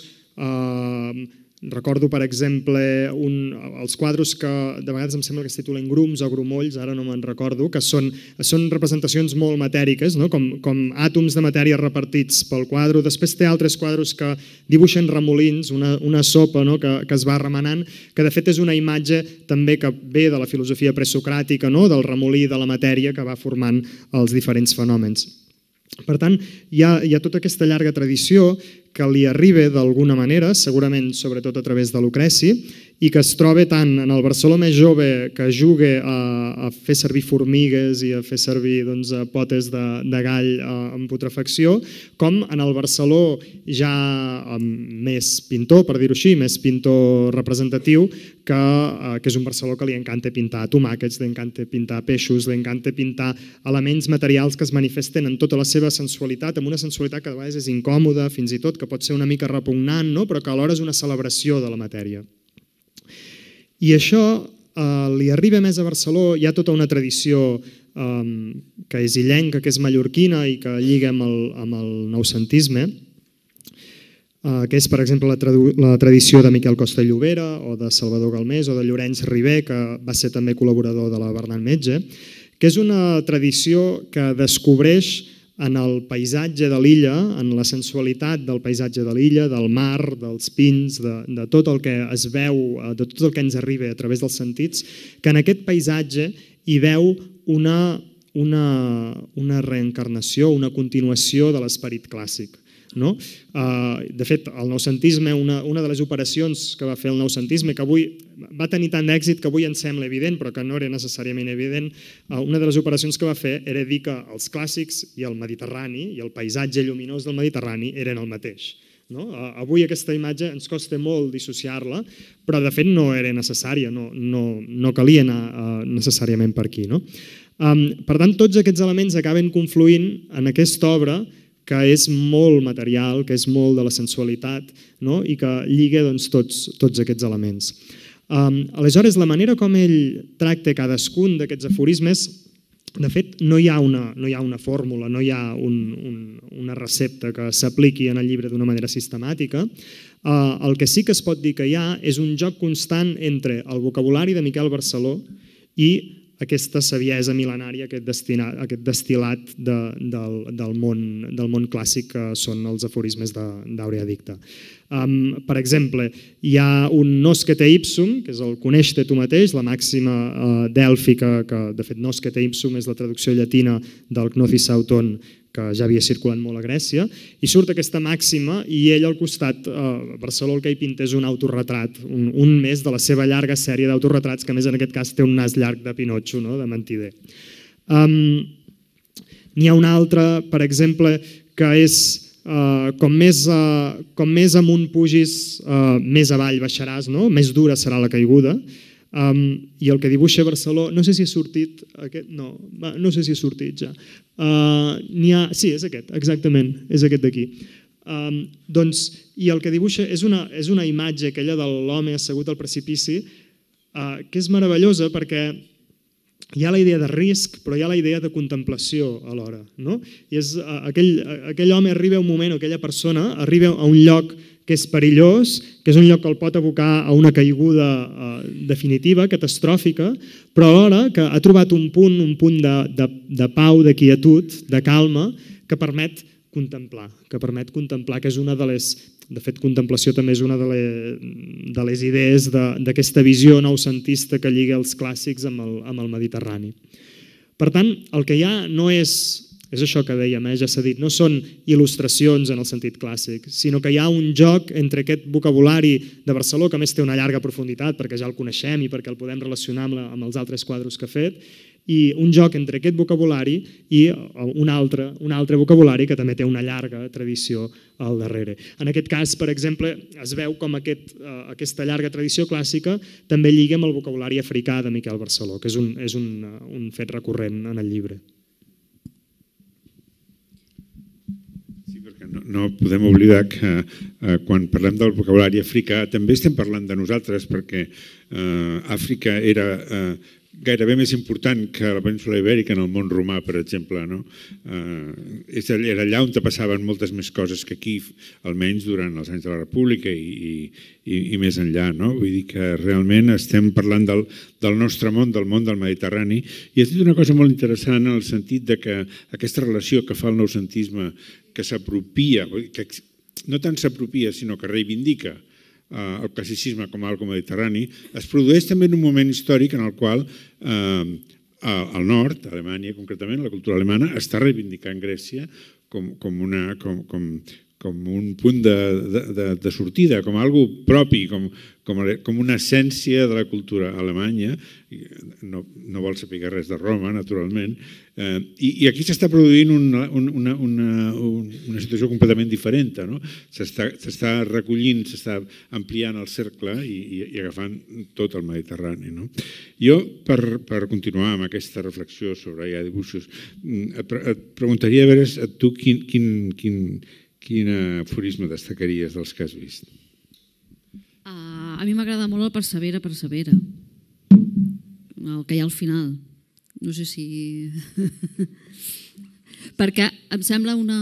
Recordo, per exemple, els quadros que de vegades em sembla que es titulen Grums o Grumolls, ara no me'n recordo, que són representacions molt matèriques, com àtoms de matèria repartits pel quadre. Després té altres quadros que dibuixen remolins, una sopa que es va remenant, que de fet és una imatge també que ve de la filosofia presocràtica, del remolí de la matèria que va formant els diferents fenòmens. Per tant, hi ha tota aquesta llarga tradició que li arriba d'alguna manera, segurament sobretot a través de Lucreci, i que es troba tant en el Barceló més jove que juga a fer servir formigues i a fer servir potes de gall en putrefacció, com en el Barceló ja més pintor, per dir-ho així, més pintor representatiu, que és un Barceló que li encanta pintar tomàquets, li encanta pintar peixos, li encanta pintar elements materials que es manifesten en tota la seva sensualitat, amb una sensualitat que de vegades és incòmoda, fins i tot, que pot ser una mica repugnant, però que alhora és una celebració de la matèria. I això li arriba més a Barceló, hi ha tota una tradició que és illenca, que és mallorquina i que lliga amb el noucentisme, que és, per exemple, la tradició de Miquel Costa i Llobera o de Salvador Galmés o de Llorenç Ribé, que va ser també col·laborador de la Bernat Metge, que és una tradició que descobreix en el paisatge de l'illa, en la sensualitat del paisatge de l'illa, del mar, dels pins, de tot el que es veu, de tot el que ens arriba a través dels sentits, que en aquest paisatge hi veu una reencarnació, una continuació de l'esperit clàssic. De fet, el noucentisme, una de les operacions que va fer el noucentisme, que avui va tenir tant d'èxit que avui ens sembla evident, però que no era necessàriament evident, una de les operacions que va fer era dir que els clàssics i el Mediterrani i el paisatge lluminós del Mediterrani eren el mateix. Avui aquesta imatge ens costa molt dissociar-la, però de fet no era necessària, no calia anar necessàriament per aquí. Per tant, tots aquests elements acaben confluint en aquesta obra que és molt material, que és molt de la sensualitat, no? I que lliga doncs, tots, tots aquests elements. Um, aleshores, la manera com ell tracta cadascun d'aquests aforismes, de fet, no hi ha una, no hi ha una fórmula, no hi ha un, un, una recepta que s'apliqui en el llibre d'una manera sistemàtica. Uh, el que sí que es pot dir que hi ha és un joc constant entre el vocabulari de Miquel Barceló i aquesta saviesa mil·lenària, aquest, destinat, aquest destil·lat de, del, del, món, del món clàssic que són els aforismes d'Àurea Dicta. Um, per exemple, hi ha un noscete ipsum, que és el coneix-te tu mateix, la màxima uh, dèlfica, que de fet noscete ipsum és la traducció llatina del gnosis auton, que ja havia circulat molt a Grècia, i surt aquesta màxima i ell al costat, eh, Barceló el que hi pinta és un autorretrat, un, un més de la seva llarga sèrie d'autorretrats, que a més en aquest cas té un nas llarg de Pinotxo, no? De mentider. Um, N'hi ha una altra, per exemple, que és uh, com, més, uh, com més amunt pugis, uh, més avall baixaràs, no? Més dura serà la caiguda. Um, I el que dibuixa Barceló, no sé si ha sortit aquest, no, no sé si ha sortit ja. Uh, ha, sí, és aquest, exactament, és aquest d'aquí. Um, doncs, i el que dibuixa és una, és una imatge aquella de l'home assegut al precipici, uh, que és meravellosa perquè hi ha la idea de risc, però hi ha la idea de contemplació alhora. No? I és, uh, aquell, aquell home arriba a un moment, aquella persona arriba a un lloc que és perillós, que és un lloc que el pot abocar a una caiguda eh, definitiva, catastròfica, però alhora que ha trobat un punt, un punt de, de, de pau, de quietud, de calma, que permet contemplar, que permet contemplar, que és una de les... De fet, contemplació també és una de les, de les idees d'aquesta visió noucentista que lliga els clàssics amb el, amb el Mediterrani. Per tant, el que hi ha no és... És això que dèiem, eh? Ja s'ha dit, no són il·lustracions en el sentit clàssic, sinó que hi ha un joc entre aquest vocabulari de Barceló, que a més té una llarga profunditat, perquè ja el coneixem i perquè el podem relacionar amb, la, amb els altres quadros que ha fet, i un joc entre aquest vocabulari i un altre, un altre vocabulari que també té una llarga tradició al darrere. En aquest cas, per exemple, es veu com aquest, eh, aquesta llarga tradició clàssica també lliga amb el vocabulari africà de Miquel Barceló, que és un, és un, un fet recurrent en el llibre. No podem oblidar que eh, quan parlem del vocabulari africà també estem parlant de nosaltres perquè eh, Àfrica era eh, gairebé més important que la península ibèrica en el món romà, per exemple. No? Eh, era allà on passaven moltes més coses que aquí, almenys durant els anys de la República i, i, i més enllà. No? Vull dir que realment estem parlant del, del nostre món, del món del Mediterrani, i has dit una cosa molt interessant en el sentit de que aquesta relació que fa el noucentisme, que s'apropia, que no tant s'apropia, sinó que reivindica el classicisme com a algo mediterrani, es produeix també en un moment històric en el qual eh, al nord, a Alemanya concretament, la cultura alemana, està reivindicant Grècia com, com, una, com, com, com un punt de, de, de sortida, com algo propi, com, com, com una essència de la cultura alemanya. No, no vol saber res de Roma, naturalment. Eh, i, I aquí s'està produint una, una, una, una situació completament diferent. No? S'està recollint, s'està ampliant el cercle i, i, i agafant tot el Mediterrani. No? Jo, per, per continuar amb aquesta reflexió sobre ja dibuixos, et, et preguntaria a veure a tu quin, quin, quin, quin aforisme destacaries dels que has vist. Uh, a mi m'agrada molt el persevera, persevera. El que hi ha al final. No sé si... Perquè em sembla una...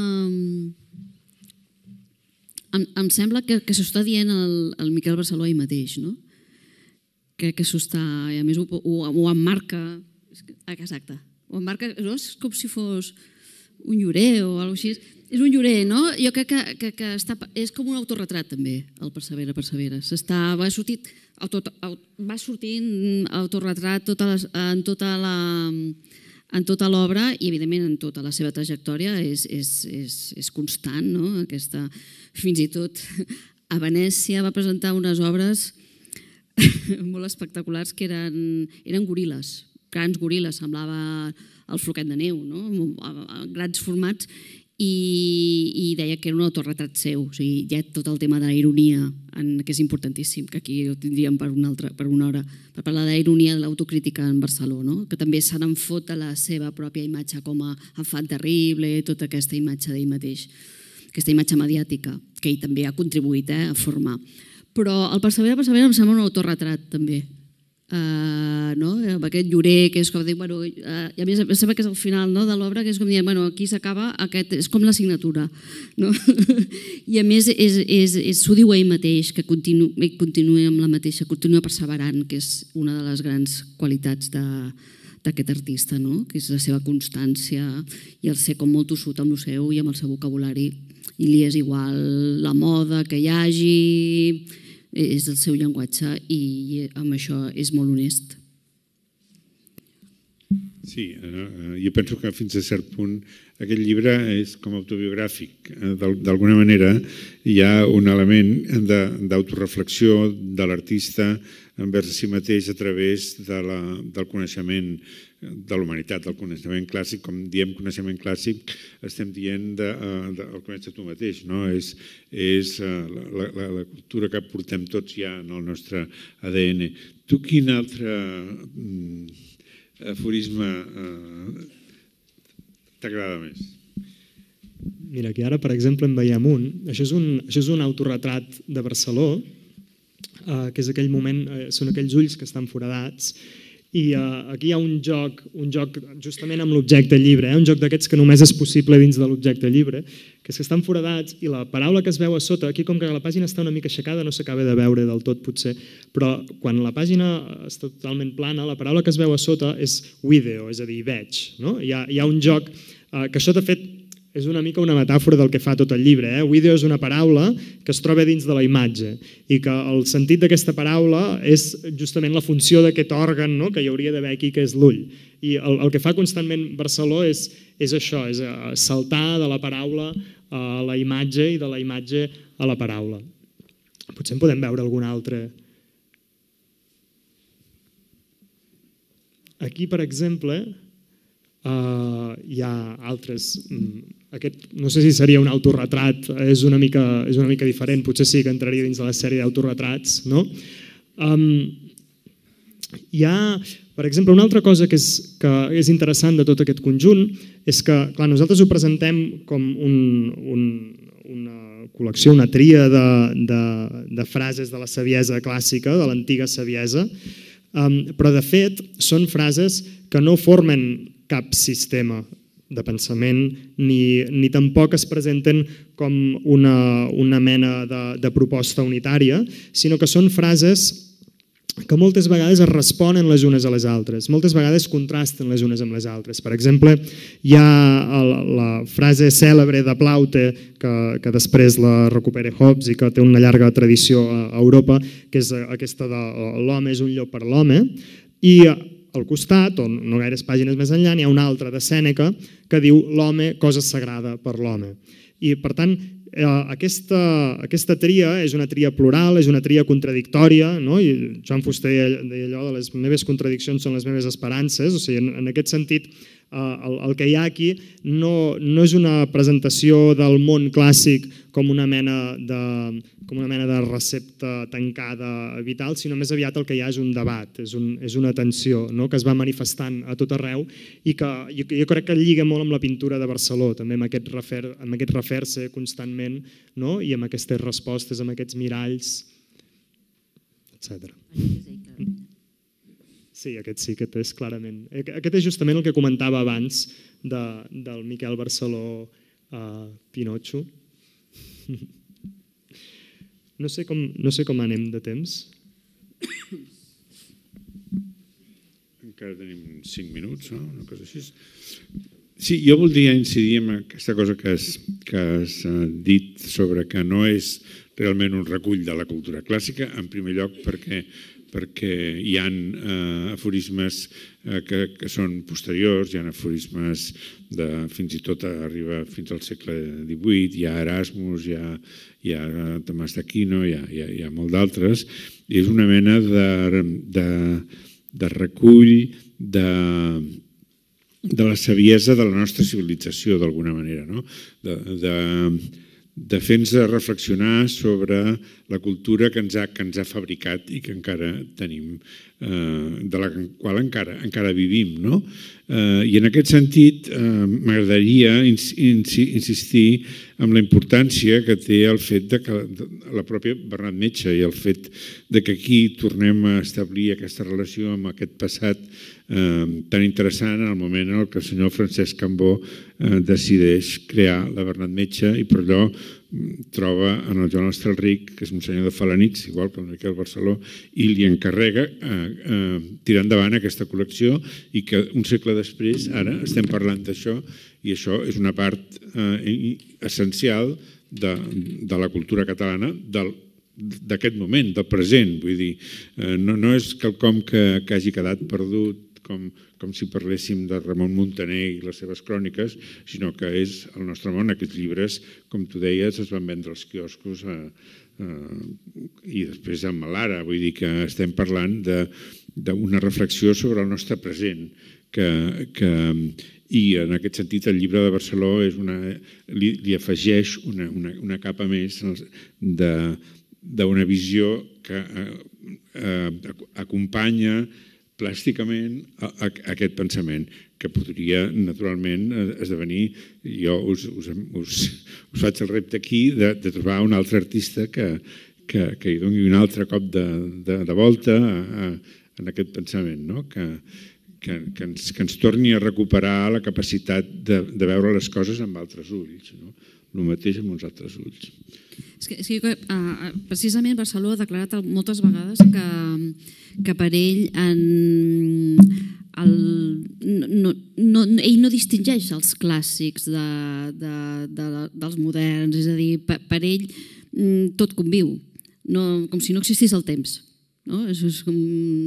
Em, em sembla que, que s'ho està dient el, el Miquel Barceló ell mateix, no? Crec que s'ho està... I a més ho, ho, ho emmarca... Exacte. Ho emmarca... No? És com si fos un llorer o alguna cosa així. És un llorer, no? Jo crec que, que, que està, és com un autorretrat també, el persevera, persevera. S'està, va, sortit, auto, va sortint autorretrat tota les, en tota la, en tota l'obra i evidentment en tota la seva trajectòria és, és, és, és constant, no? Aquesta, fins i tot a Venècia va presentar unes obres molt espectaculars que eren, eren goril·les, grans goril·les, semblava el floquet de neu, no? Grans formats. i deia que era un autorretrat seu, o sigui, hi ha tot el tema de la ironia, que és importantíssim, que aquí ho tindríem per una, altra, per una hora, per parlar de la ironia de l'autocrítica en Barceló, no? Que també se n'en fot a la seva pròpia imatge com a enfant terrible, tota aquesta imatge d'ell mateix, aquesta imatge mediàtica, que ell també ha contribuït eh, a formar. Però el Persevera, Persevera em sembla un autorretrat també, Uh, no? Amb aquest llorer que és com dir, bueno, uh, i a més em sembla que és el final no, de l'obra, que és com dir, bueno, aquí s'acaba, aquest és com la signatura, no? I a més és, és, és, s'ho diu ell mateix, que continu, ell continua amb la mateixa, continua perseverant, que és una de les grans qualitats de, d'aquest artista, no? Que és la seva constància i el ser com molt tossut amb el seu i amb el seu vocabulari, i li és igual la moda que hi hagi, és el seu llenguatge i amb això és molt honest. Sí, jo penso que fins a cert punt aquest llibre és com autobiogràfic. D'alguna manera hi ha un element d'autoreflexió de l'artista envers si mateix a través del coneixement de la humanitat, del coneixement clàssic. Com diem coneixement clàssic, estem dient el conèixer tu mateix. És la cultura que portem tots ja en el nostre A D N. Tu quin altre aforisme t'agrada més? Mira, aquí ara, per exemple, en veiem un. Això és un, això és un autorretrat de Barceló, que és aquell moment, són aquells ulls que estan foradats, i aquí hi ha un joc, un joc justament amb l'objecte llibre, un joc d'aquests que només és possible dins de l'objecte llibre, que és que estan foradats i la paraula que es veu a sota, aquí com que la pàgina està una mica aixecada no s'acaba de veure del tot potser, però quan la pàgina està totalment plana, la paraula que es veu a sota és video, és a dir, veig. Hi ha un joc que això de fet és una mica una metàfora del que fa tot el llibre. Video és una paraula que es troba dins de la imatge i que el sentit d'aquesta paraula és justament la funció d'aquest òrgan que hi hauria d'haver aquí, que és l'ull. I el que fa constantment Barceló és això, és saltar de la paraula a la imatge i de la imatge a la paraula. Potser en podem veure algun altre. Aquí, per exemple, hi ha altres... No sé si seria un autorretrat, és una mica diferent, potser sí que entraria dins de la sèrie d'autorretrats. Hi ha, per exemple, una altra cosa que és interessant de tot aquest conjunt és que nosaltres ho presentem com una col·lecció, una tria de frases de la saviesa clàssica, de l'antiga saviesa, però de fet són frases que no formen cap sistema de pensament ni tampoc es presenten com una mena de proposta unitària, sinó que són frases que moltes vegades es responen les unes a les altres, moltes vegades contrasten les unes amb les altres. Per exemple, hi ha la frase cèlebre de Plaute, que després la recupera Hobbes i que té una llarga tradició a Europa, que és aquesta de l'home és un llop per l'home, i al costat, o no gaires pàgines més enllà, n'hi ha una altra de Sèneca que diu l'home, cosa sagrada per l'home. I per tant, aquesta tria és una tria plural, és una tria contradictòria, i Joan Fuster deia allò de les meves contradiccions són les meves esperances, o sigui, en aquest sentit el que hi ha aquí no és una presentació del món clàssic com una mena de recepta tancada vital, sinó més aviat el que hi ha és un debat, és una tensió que es va manifestant a tot arreu i que jo crec que lliga molt amb la pintura de Barceló, també amb aquest refer-se constantment i amb aquestes respostes, amb aquests miralls, etcètera. Sí, aquest sí, aquest és clarament. Aquest és justament el que comentava abans del Miquel Barceló Pinotxo. No sé com anem de temps. Encara tenim cinc minuts, no? Una cosa així. Sí, jo voldria incidir en aquesta cosa que has dit sobre que no és realment un recull de la cultura clàssica, en primer lloc perquè perquè hi ha aforismes que són posteriors, hi ha aforismes de fins i tot arriba fins al segle divuit, hi ha Erasmus, hi ha Tomàs d'Aquino, hi ha molt d'altres, i és una mena de recull de la saviesa de la nostra civilització, d'alguna manera, no? de, de, de fer-nos reflexionar sobre la cultura que ens ha, que ens ha fabricat i que encara tenim, eh, de la qual encara, encara vivim. No? Eh, I en aquest sentit eh, m'agradaria ins, ins, insistir en la importància que té el fet de que la pròpia Bernat Metge i el fet de que aquí tornem a establir aquesta relació amb aquest passat eh, tan interessant en el moment en què el senyor Francesc Cambó eh, decideix crear la Bernat Metge i per allò troba en el Joan Hostalric, que és un senyor de Falanits, igual que el Miquel Barceló, i li encarrega eh, eh, tirar endavant aquesta col·lecció i que un segle després, ara, estem parlant d'això i això és una part eh, essencial de, de la cultura catalana d'aquest moment, del present. Vull dir, eh, no, no és quelcom que, que hagi quedat perdut com, com si parléssim de Ramon Muntaner i les seves cròniques, sinó que és el nostre món. Aquests llibres, com tu deies, es van vendre als quioscos a, a, i després a Malara. Vull dir que estem parlant d'una reflexió sobre el nostre present, que, que, i en aquest sentit el llibre de Barceló és una, li, li afegeix una, una, una capa més d'una visió que eh, eh, acompanya plàsticament a, a aquest pensament, que podria naturalment esdevenir, jo us, us, us, us faig el repte aquí de, de trobar un altre artista que, que, que hi doni un altre cop de, de, de volta a, a, en aquest pensament, no? que, que, que, ens, que ens torni a recuperar la capacitat de, de veure les coses amb altres ulls, no? El mateix amb uns altres ulls. És que, és que uh, precisament Barceló ha declarat moltes vegades que, que per ell en, el, no, no, ell no distingeix els clàssics de, de, de, dels moderns, és a dir, per, per ell tot conviu, no, com si no existís el temps. No? És, és com,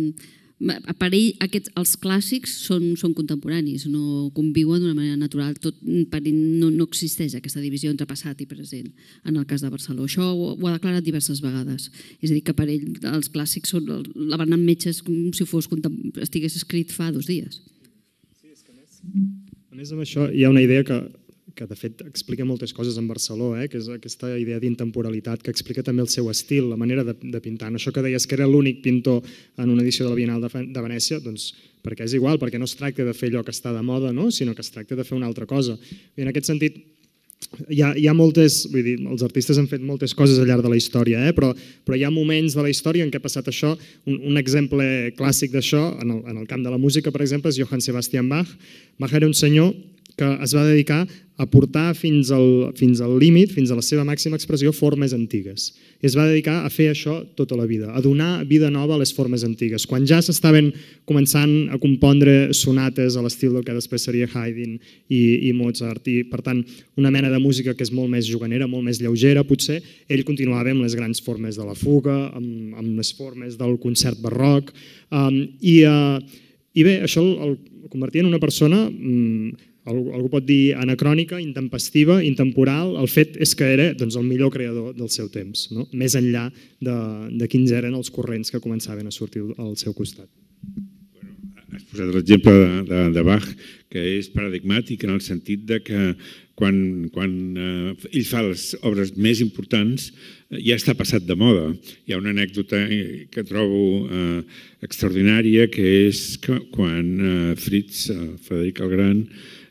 per ell aquests, els clàssics són, són contemporanis, no conviuen d'una manera natural. Tot, per ell no, no existeix aquesta divisió entre passat i present en el cas de Barceló. Això ho, ho ha declarat diverses vegades. És a dir, que per ell els clàssics són... La Bernat Metge és com si fos, estigués escrit fa dos dies. Sí, és que a més, a més amb això hi ha una idea que que de fet explica moltes coses en Barceló, eh? que és aquesta idea d'intemporalitat, que explica també el seu estil, la manera de, de pintar. Això que deies que era l'únic pintor en una edició de la Bienal de, de Venècia, doncs perquè és igual, perquè no es tracta de fer allò que està de moda, no? Sinó que es tracta de fer una altra cosa. I en aquest sentit, hi ha, hi ha moltes, vull dir, els artistes han fet moltes coses al llarg de la història, eh? però, però hi ha moments de la història en què ha passat això. Un, un exemple clàssic d'això, en, el, en el camp de la música, per exemple, és Johann Sebastian Bach. Bach era un senyor que es va dedicar a portar fins al, fins al límit, fins a la seva màxima expressió, formes antigues. I es va dedicar a fer això tota la vida, a donar vida nova a les formes antigues. Quan ja s'estaven començant a compondre sonates a l'estil del que després seria Haydn i, i Mozart, i per tant una mena de música que és molt més juganera, molt més lleugera, potser, ell continuava amb les grans formes de la fuga, amb, amb les formes del concert barroc, um, i, uh, i bé, això el, el convertia en una persona... Um, algú pot dir anacrònica, intempestiva, intemporal. El fet és que era doncs, el millor creador del seu temps, no? Més enllà de, de quins eren els corrents que començaven a sortir al seu costat. Bueno, has posat l'exemple de, de, de Bach, que és paradigmàtic en el sentit de que quan, quan eh, ell fa les obres més importants ja està passat de moda. Hi ha una anècdota que trobo eh, extraordinària, que és que quan eh, Fritz, eh, Frederic el Gran,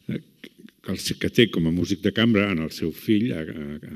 que té com a músic de cambra en el seu fill, a, a,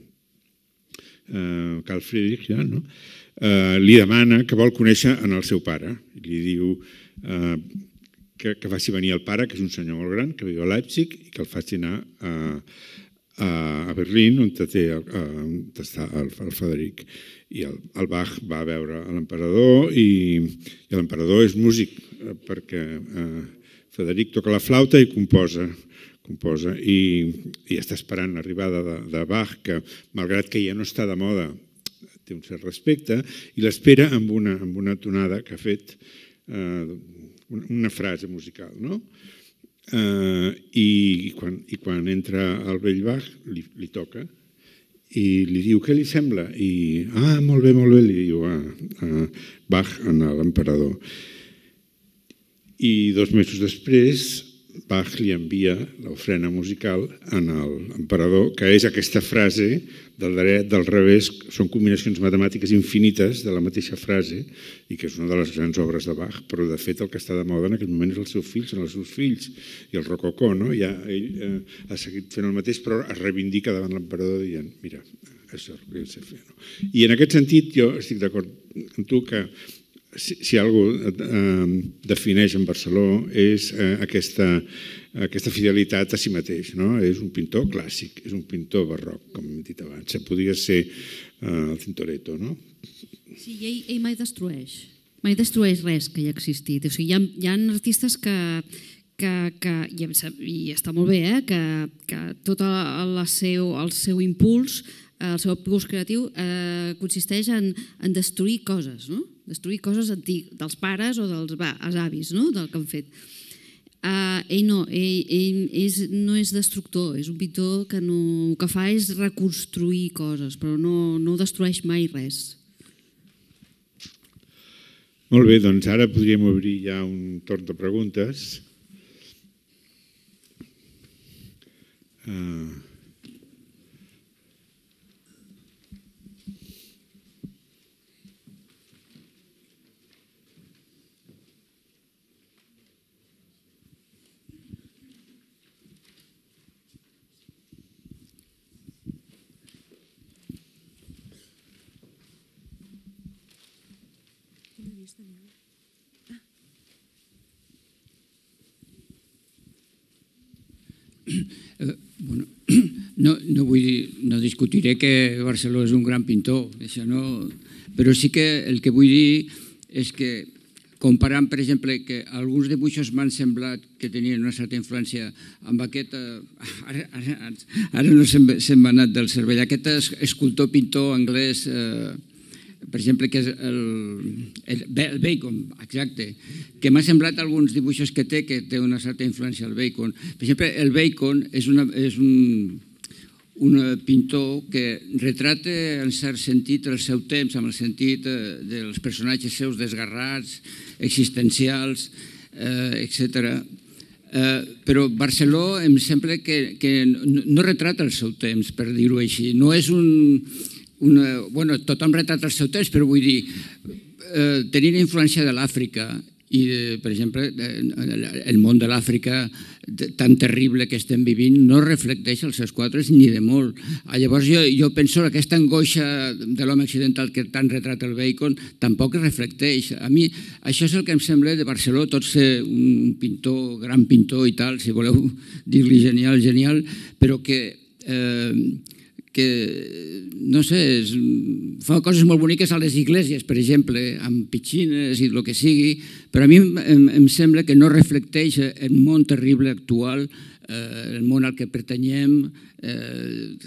a Carl Friedrich, ja, no? eh, li demana que vol conèixer en el seu pare. Li diu eh, que, que faci venir el pare, que és un senyor molt gran, que viu a Leipzig, i que el faci anar a, a, a Berlín, on, té, on està el, el Frederic. I el, el Bach va a veure l'emperador i, i l'emperador és músic, perquè eh, Frederic toca la flauta i composa. composa i, i està esperant l'arribada de, de Bach, que malgrat que ja no està de moda, té un cert respecte, i l'espera amb, una, amb una tonada que ha fet eh, una, una frase musical. No? Eh, i, quan, I quan entra el vell Bach, li, li toca i li diu, què li sembla? I, ah, molt bé, molt bé, li diu a, a Bach a l'emperador. I dos mesos després Bach li envia l'ofrena musical en l'emperador, que és aquesta frase del dret, del revés, són combinacions matemàtiques infinites de la mateixa frase i que és una de les grans obres de Bach, però de fet el que està de moda en aquest moment és els seus fills, són els seus fills i el rococó, no? Ja ell eh, ha seguit fent el mateix però es reivindica davant l'emperador dient, mira, això és el que jo sé fer. No? I en aquest sentit jo estic d'acord amb tu que si, si algú eh, defineix en Barceló és eh, aquesta, aquesta fidelitat a si mateix. No? És un pintor clàssic, és un pintor barroc, com hem dit abans. Podria ser eh, el Tintoretto, no? Sí, ell, ell mai destrueix. Mai destrueix res que hi ha existit. O sigui, hi ha, hi ha artistes que, que, que i, i està molt bé, eh? que, que tot el seu, el seu impuls, el seu impuls creatiu eh, consisteix en, en destruir coses, no? Destruir coses antigues, dels pares o dels va, els avis, no? Del que han fet. Uh, ell no, ell, ell és, no és destructor, és un pintor que no, el que fa és reconstruir coses, però no, no destrueix mai res. Molt bé, doncs ara podríem obrir ja un torn de preguntes. Uh... Eh, bueno, no, no, vull dir, no discutiré que Barceló és un gran pintor, això no, però sí que el que vull dir és que comparant, per exemple, que alguns dibuixos m'han semblat que tenien una certa influència amb aquest, ara, ara, ara no se'm, se m'ha anat del cervell, aquest escultor-pintor anglès, eh, per exemple, que és el, el, el Bacon, exacte, que m'ha semblat alguns dibuixos que té, que té una certa influència al Bacon. Per exemple, el Bacon és, una, és un, un pintor que retrata en cert sentit el seu temps, amb el sentit dels personatges seus desgarrats, existencials, eh, etcètera. Eh, però Barceló em sembla que, que no, no retrata el seu temps, per dir-ho així. No és un... Una, bueno, tothom retrata el seu temps, però vull dir, eh, tenint influència de l'Àfrica i, de, per exemple, el món de l'Àfrica tan terrible que estem vivint no reflecteix els seus quadres ni de molt. Llavors jo, jo penso que aquesta angoixa de l'home occidental que tant retrata el Bacon tampoc es reflecteix. A mi això és el que em sembla de Barceló, tot ser un pintor, gran pintor i tal, si voleu dir-li genial, genial, però que... Eh, que, no sé, es, fa coses molt boniques a les iglesias, per exemple, amb piscines i el que sigui, però a mi em, em sembla que no reflecteix el món terrible actual, eh, el món al que pertanyem, eh,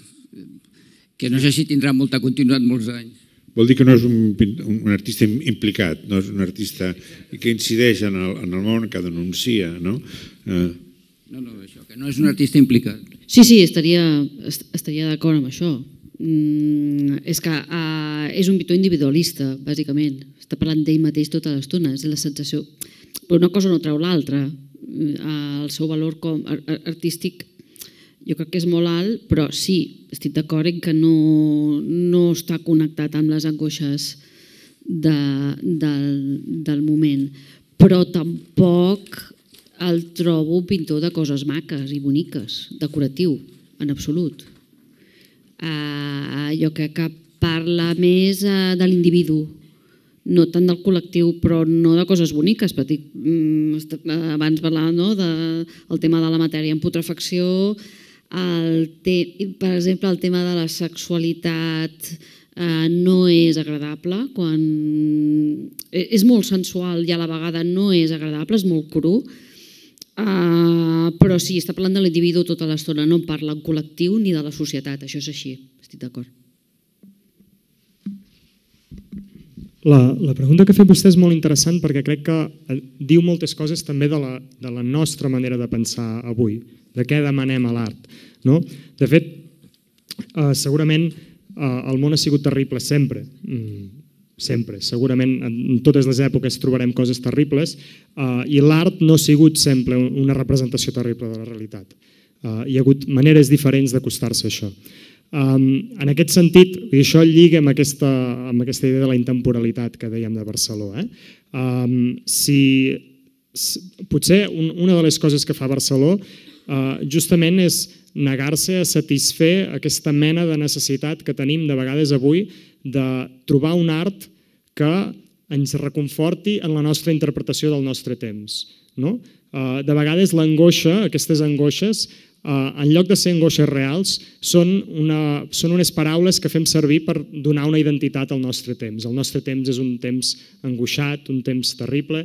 que no sé si tindrà molta continuïtat molts anys. Vol dir que no és un, un artista implicat, no és un artista que incideix en el, en el món, que denuncia, no? Eh... No, no, això, que no és un artista implicat. Sí, sí, estaria, estaria d'acord amb això. Mm, és que uh, és un pintor individualista, bàsicament. Està parlant d'ell mateix tota l'estona, és la sensació. Però una cosa no treu l'altra. Uh, el seu valor com a, a, artístic jo crec que és molt alt, però sí, estic d'acord en que no, no està connectat amb les angoixes de, del, del moment. Però tampoc el trobo un pintor de coses maques i boniques, decoratiu, en absolut. Uh, jo crec que parla més uh, de l'individu, no tant del col·lectiu, però no de coses boniques. Perquè, um, abans parlàvem no, del de, tema de la matèria en putrefacció, el te, per exemple, el tema de la sexualitat uh, no és agradable, quan és molt sensual i a la vegada no és agradable, és molt cru. Uh, però sí, està parlant de l'individu tota l'estona, no en parla en col·lectiu ni de la societat, això és així, estic d'acord. La, la pregunta que ha fet vostè és molt interessant perquè crec que diu moltes coses també de la, de la nostra manera de pensar avui, de què demanem a l'art. No? De fet, uh, segurament uh, el món ha sigut terrible sempre, mm, sempre. Segurament en totes les èpoques trobarem coses terribles i l'art no ha sigut sempre una representació terrible de la realitat. Hi ha hagut maneres diferents d'acostar-se a això. En aquest sentit, i això lliga amb aquesta, amb aquesta idea de la intemporalitat que dèiem de Barceló. Eh? Si, potser una de les coses que fa Barceló justament és negar-se a satisfer aquesta mena de necessitat que tenim de vegades avui de trobar un art que ens reconforti en la nostra interpretació del nostre temps. No? De vegades l'angoixa, aquestes angoixes, en lloc de ser angoixes reals, són, una, són unes paraules que fem servir per donar una identitat al nostre temps. El nostre temps és un temps angoixat, un temps terrible.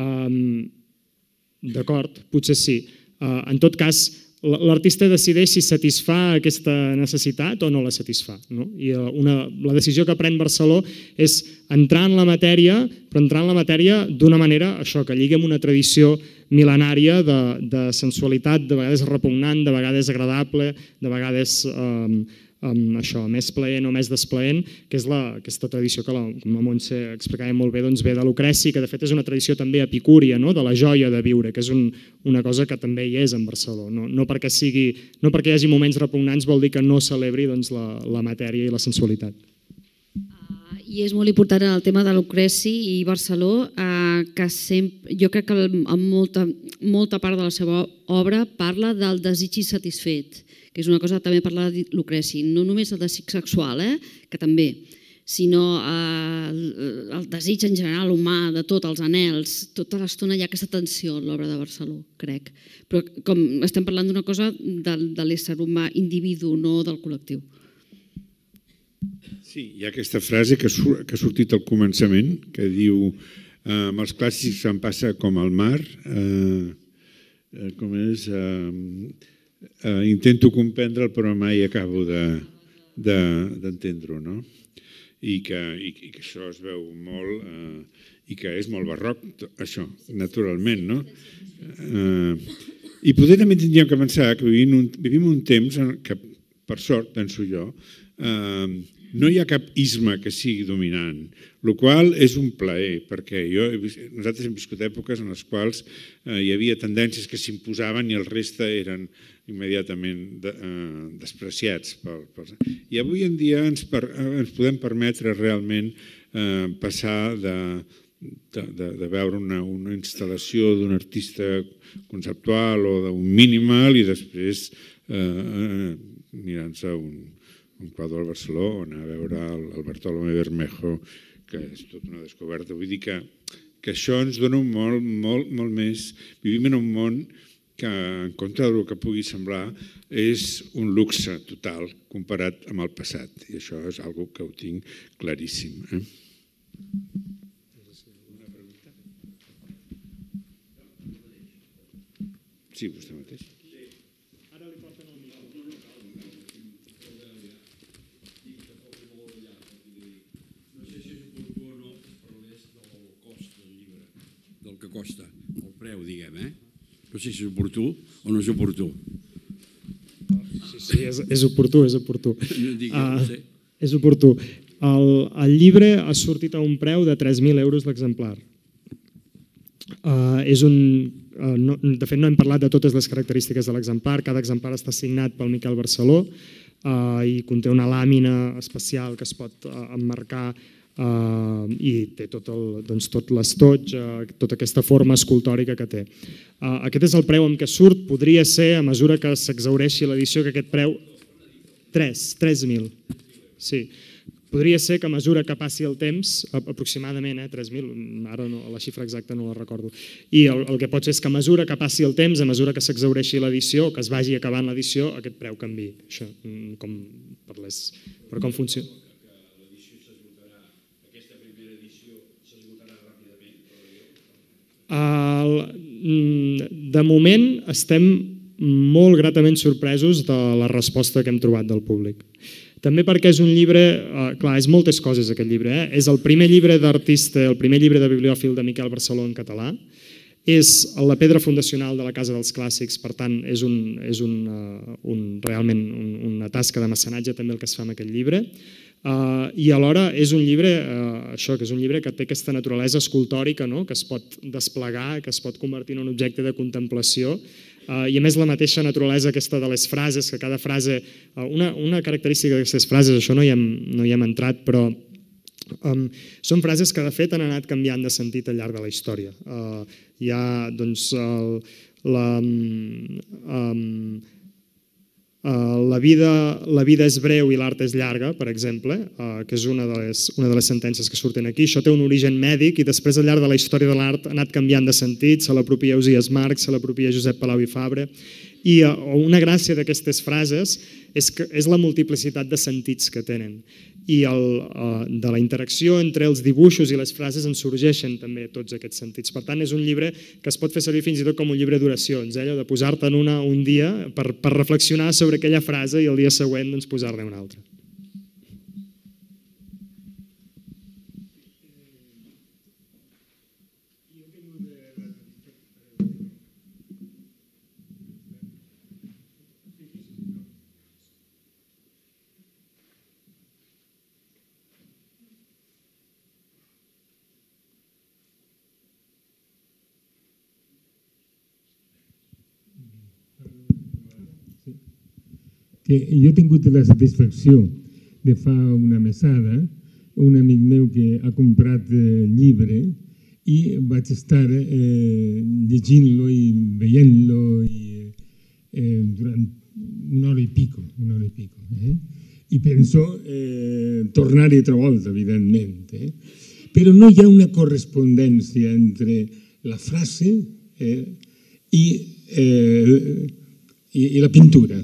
D'acord, potser sí. En tot cas, l'artista decideix si satisfà aquesta necessitat o no la satisfà. No? I una, la decisió que pren Barceló és entrar en la matèria, però entrar en la matèria d'una manera això que lliga amb una tradició mil·lenària de, de sensualitat, de vegades repugnant, de vegades agradable, de vegades eh, amb això, més plaent o més desplaent, que és la, aquesta tradició que la, la Montse explicava molt bé, doncs ve de Lucreci, que de fet és una tradició també epicúria, no? De la joia de viure, que és un, una cosa que també hi és en Barceló. No, no, perquè sigui, no perquè hi hagi moments repugnants vol dir que no celebri doncs, la, la matèria i la sensualitat. Uh, I és molt important el tema de Lucreci i Barceló, uh, que sempre, jo crec que en molta, molta part de la seva obra parla del desig insatisfet, que és una cosa que també parla de Lucreci, no només el desig sexual, eh? Que també, sinó eh, el desig en general humà, de tot, els anhels, tota l'estona hi ha aquesta tensió en l'obra de Barceló, crec. Però com estem parlant d'una cosa de, de l'ésser humà individu, no del col·lectiu. Sí, hi ha aquesta frase que, sur, que ha sortit al començament, que diu eh, amb els clàssics em passa com al mar, eh, eh, com és... Eh, Uh, intento comprendre'l però mai acabo d'entendre-ho, no? I que, i, i que això es veu molt uh, i que és molt barroc, això, naturalment, no? Uh, I potser també tindríem que pensar que vivim un, vivim un temps en que, per sort, penso jo, uh, no hi ha cap isme que sigui dominant, el qual és un plaer, perquè jo, nosaltres hem viscut èpoques en les quals eh, hi havia tendències que s'imposaven i el reste eren immediatament de, eh, despreciats. Per, per... I avui en dia ens, per, ens podem permetre realment eh, passar de, de, de, de veure una, una instal·lació d'un artista conceptual o d'un minimal i després eh, eh, mirant-se un un quadre al Barceló, on a veure el, el Bartolomé Bermejo, que és tota una descoberta. Vull dir que, que això ens dona un molt, molt, molt més... Vivim en un món que, en contra del que pugui semblar, és un luxe total comparat amb el passat. I això és una cosa que ho tinc claríssim. Eh? Sí, vostè mateix. Que costa, el preu, diguem, eh? No sé si és oportú o no és oportú. Sí, sí, és, és oportú, és oportú. No digui, uh, no sé. És oportú. El, el llibre ha sortit a un preu de tres mil euros l'exemplar. Uh, és un... Uh, no, de fet, no hem parlat de totes les característiques de l'exemplar. Cada exemplar està signat pel Miquel Barceló uh, i conté una làmina especial que es pot uh, emmarcar Uh, i té tot, el, doncs, tot l'estoig, uh, tota aquesta forma escultòrica que té. Uh, aquest és el preu amb què surt, podria ser, a mesura que s'exhaureixi l'edició, que aquest preu... tres mil. Sí. Podria ser que a mesura que passi el temps, aproximadament, eh, tres mil, ara no, la xifra exacta no la recordo, i el, el que pot ser és que a mesura que passi el temps, a mesura que s'exhaureixi l'edició, que es vagi acabant l'edició, aquest preu canvi. Això, com per, les, per com funciona. De moment estem molt gratament sorpresos de la resposta que hem trobat del públic. També perquè és un llibre, clar, és moltes coses aquest llibre, eh? És el primer llibre d'artista, el primer llibre de bibliòfil de Miquel Barceló en català, és la pedra fundacional de la Casa dels Clàssics, per tant és, un, és un, un, realment un, una tasca de mecenatge també el que es fa amb aquest llibre. I alhora és un llibre, això, que és un llibre que té aquesta naturalesa escultòrica, que es pot desplegar, que es pot convertir en un objecte de contemplació, i a més la mateixa naturalesa aquesta de les frases, que cada frase, una característica d'aquestes frases, això no hi hem entrat, però són frases que de fet han anat canviant de sentit al llarg de la història. Hi ha, doncs, la... La vida, la vida és breu i l'art és llarga, per exemple, que és una de, les, una de les sentències que surten aquí. Això té un origen mèdic i després al llarg de la història de l'art ha anat canviant de sentit, se l'apropia Ausiàs Marc, se l'apropia Josep Palau i Fabra. I una gràcia d'aquestes frases és, que, és la multiplicitat de sentits que tenen. I el, de la interacció entre els dibuixos i les frases en sorgeixen també tots aquests sentits. Per tant, és un llibre que es pot fer servir fins i tot com un llibre d'oracions, allò de posar-te en una un dia per, per reflexionar sobre aquella frase i el dia següent doncs, posar-ne una altra. Que jo he tingut la satisfacció de fa una mesada, un amic meu que ha comprat el llibre i vaig estar eh, llegint-lo i veient-lo eh, durant una hora i pico, una hora i pico. Eh? I penso eh, tornar-hi altra volta, evidentment. Eh? Però no hi ha una correspondència entre la frase eh, i, eh, i, i la pintura.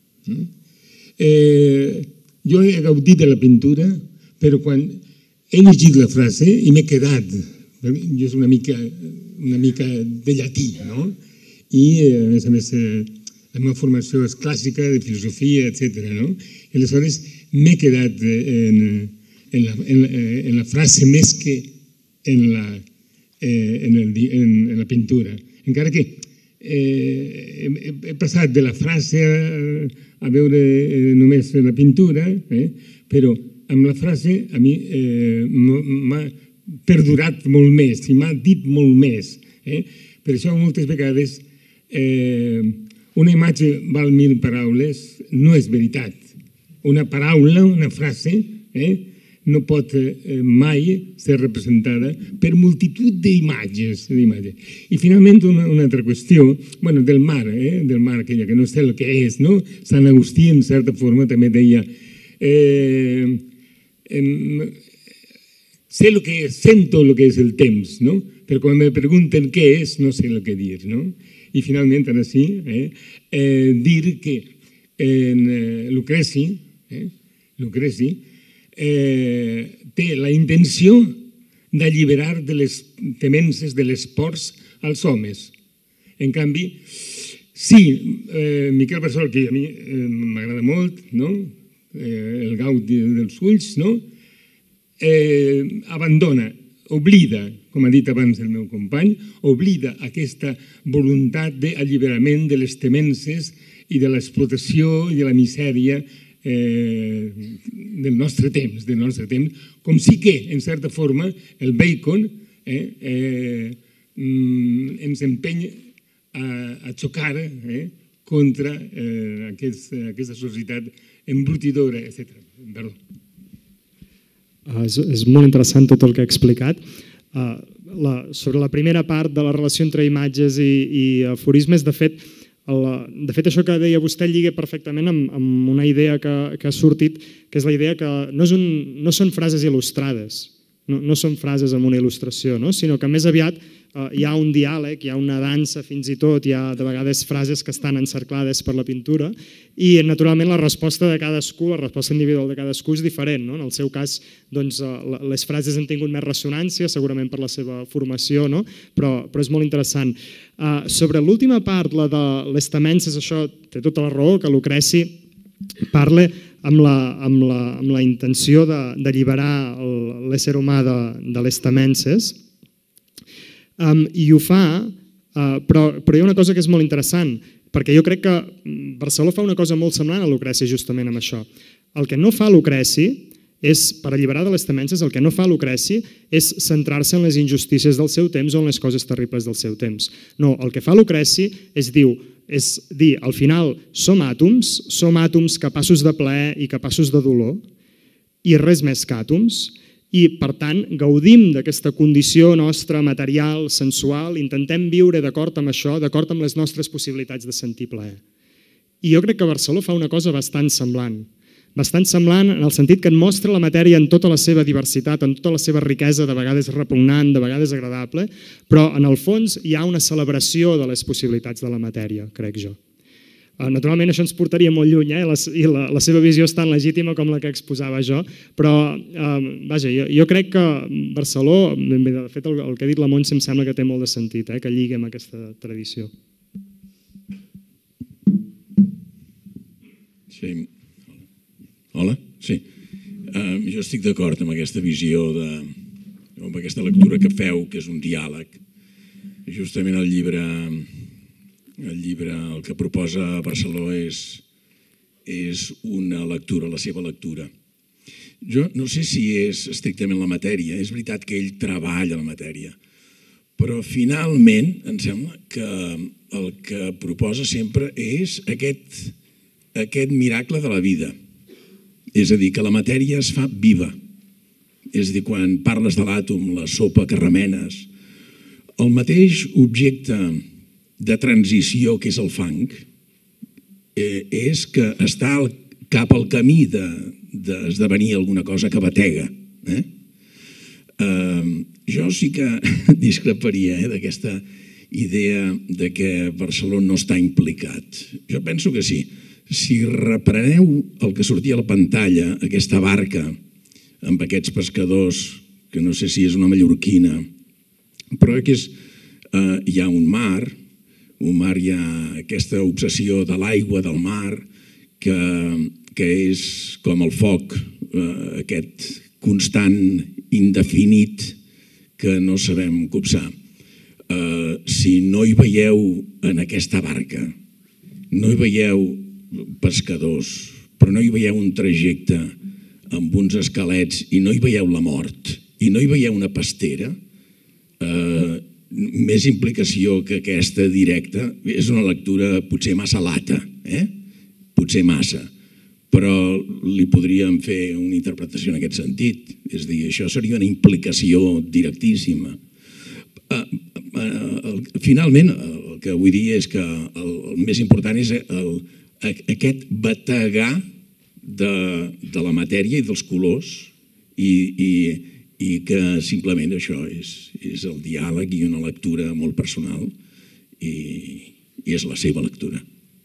Eh, jo he gaudit de la pintura, però quan he llegit la frase i m'he quedat, jo soc una mica, una mica de llatí, no? I a més a més la meva formació és clàssica, de filosofia, etcètera, no? I aleshores m'he quedat en, en, la, en, la, en la frase més que en la, en el, en, en la pintura, encara que Eh, he, he passat de la frase a, a veure eh, només la pintura, eh, però amb la frase a mi eh, m'ha perdurat molt més i m'ha dit molt més. Eh. Per això moltes vegades eh, una imatge val mil paraules, no és veritat. Una paraula, una frase, eh, no pot eh, mai ser representada per multitud d'imatges. I finalment una, una altra qüestió, bueno, del mar, eh, del mar aquella que no sé el que és, no? Sant Agustí en certa forma també deia eh, eh, sé lo que és, sento lo que és el temps, no? Però quan me pregunten què és, no sé el que dir, no? I finalment, ara sí, eh, eh, dir que en eh, Lucreci, eh, Lucreci, Eh, té la intenció d'alliberar de les temences de les pors als homes. En canvi, sí, eh, Miquel Barceló, que a mi eh, m'agrada molt, no? eh, el gaudi dels ulls, no? eh, abandona, oblida, com ha dit abans el meu company, oblida aquesta voluntat d'alliberament de les temences i de l'explotació i de la misèria Eh, del nostre temps, del nostre temps, com sí que, en certa forma, el Bacon eh, eh, ens empenya a, a xocar eh, contra eh, aquest, aquesta societat embrutidora, etcètera. Perdó. Uh, és, és molt interessant tot el que ha explicat. Uh, la, sobre la primera part de la relació entre imatges i, i aforismes, de fet, De fet, això que deia vostè lliga perfectament amb, amb una idea que, que ha sortit, que és la idea que no, és un, no són frases il·lustrades, no, no són frases amb una il·lustració, no? Sinó que més aviat eh, hi ha un diàleg, hi ha una dansa fins i tot, hi ha de vegades frases que estan encerclades per la pintura i naturalment la resposta de cadascú, la resposta individual de cadascú és diferent. No? En el seu cas, doncs, eh, les frases han tingut més ressonància, segurament per la seva formació, no? però, però és molt interessant. Uh, sobre l'última part, la de les temences, això té tota la raó, que Lucreci parla amb la, amb la, amb la intenció d'alliberar l'ésser humà de, de les temences, um, i ho fa, uh, però, però hi ha una cosa que és molt interessant, perquè jo crec que Barceló fa una cosa molt semblant a Lucreci justament amb això. El que no fa Lucreci és, per alliberar de les temències, el que no fa Lucreci és centrar-se en les injustícies del seu temps o en les coses terribles del seu temps. No, el que fa Lucreci és, diu, és dir, al final som àtoms, som àtoms capaços de plaer i capaços de dolor, i res més que àtoms, i per tant gaudim d'aquesta condició nostra material, sensual, intentem viure d'acord amb això, d'acord amb les nostres possibilitats de sentir plaer. I jo crec que Barceló fa una cosa bastant semblant, bastant semblant en el sentit que et mostra la matèria en tota la seva diversitat, en tota la seva riquesa, de vegades repugnant, de vegades agradable, però en el fons hi ha una celebració de les possibilitats de la matèria, crec jo. Naturalment això ens portaria molt lluny, eh? I la, la seva visió és tan legítima com la que exposava jo, però eh, vaja, jo, jo crec que Barceló, de fet el, el que ha dit la Montse em sembla que té molt de sentit, eh? Que lliga amb aquesta tradició. Sí. Hola? Sí. Uh, jo estic d'acord amb aquesta visió, de, amb aquesta lectura que feu, que és un diàleg. Justament el llibre... El llibre, el que proposa Barceló és, és una lectura, la seva lectura. Jo no sé si és estrictament la matèria, és veritat que ell treballa la matèria, però finalment em sembla que el que proposa sempre és aquest, aquest miracle de la vida. És a dir, que la matèria es fa viva. És a dir, quan parles de l'àtom, la sopa que remenes, el mateix objecte de transició que és el fang, eh, és que està al, cap al camí d'esdevenir de, alguna cosa que batega. Eh? Eh, jo sí que discreparia eh, d'aquesta idea de que Barcelona no està implicat. Jo penso que sí. Si repreneu el que sortia a la pantalla, aquesta barca amb aquests pescadors, que no sé si és una mallorquina, però que és, eh, hi ha un mar, un mar, hi ha aquesta obsessió de l'aigua, del mar, que, que és com el foc, eh, aquest constant indefinit que no sabem copsar. Eh, si no hi veieu en aquesta barca, no hi veieu pescadors, però no hi veieu un trajecte amb uns esquelets i no hi veieu la mort i no hi veieu una pastera, eh, més implicació que aquesta directa, és una lectura potser massa lata, eh? Potser massa, però li podríem fer una interpretació en aquest sentit. És a dir, això seria una implicació directíssima. Finalment, el que vull dir és que el més important és aquest bategar de la matèria i dels colors i i que simplement això és el diàleg i una lectura molt personal i és la seva lectura.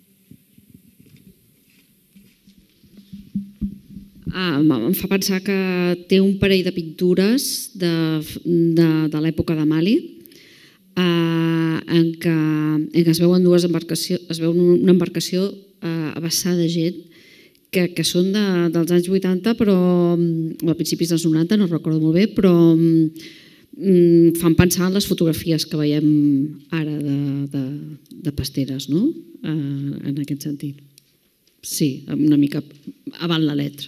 Em fa pensar que té un parell de pintures de l'època de Mali en què es veuen dues embarcacions, es veu una embarcació abassada de gent que són dels anys vuitanta, però a principis dels noranta, no recordo molt bé, però fan pensar en les fotografies que veiem ara de pasteres, no? En aquest sentit. Sí, una mica avant la letra.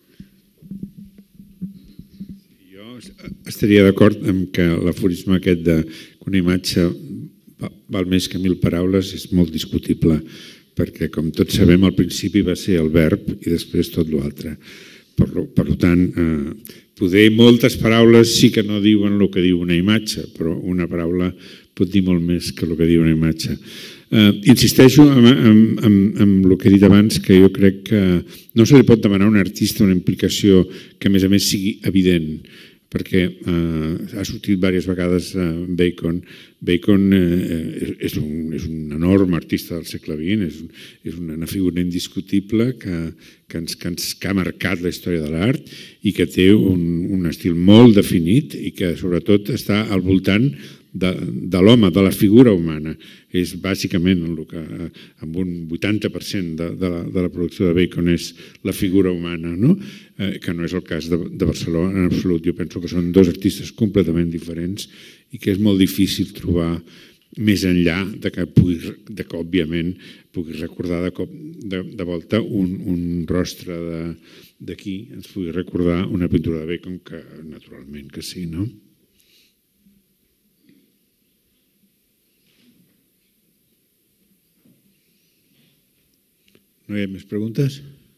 Jo estaria d'acord amb que l'aforisme aquest de que una imatge val més que mil paraules és molt discutible, perquè, com tots sabem, al principi va ser el verb i després tot l'altre. Per tant, poder moltes paraules sí que no diuen el que diu una imatge, però una paraula pot dir molt més que el que diu una imatge. Insisteixo en el que he dit abans, que jo crec que no se li pot demanar a un artista una implicació que, a més a més, sigui evident, perquè ha sortit diverses vegades Bacon. Bacon és un enorme artista del segle vint, és una figura indiscutible que ha marcat la història de l'art i que té un estil molt definit i que sobretot està al voltant de l'home, de la figura humana. És bàsicament el que amb un vuitanta per cent de la producció de Bacon és la figura humana, que no és el cas de Barceló en absolut. Jo penso que són dos artistes completament diferents i que és molt difícil trobar més enllà de que, òbviament, puguis recordar de volta un rostre d'aquí ens pugui recordar una pintura de Bacon, que naturalment que sí, no? No hi ha més preguntes?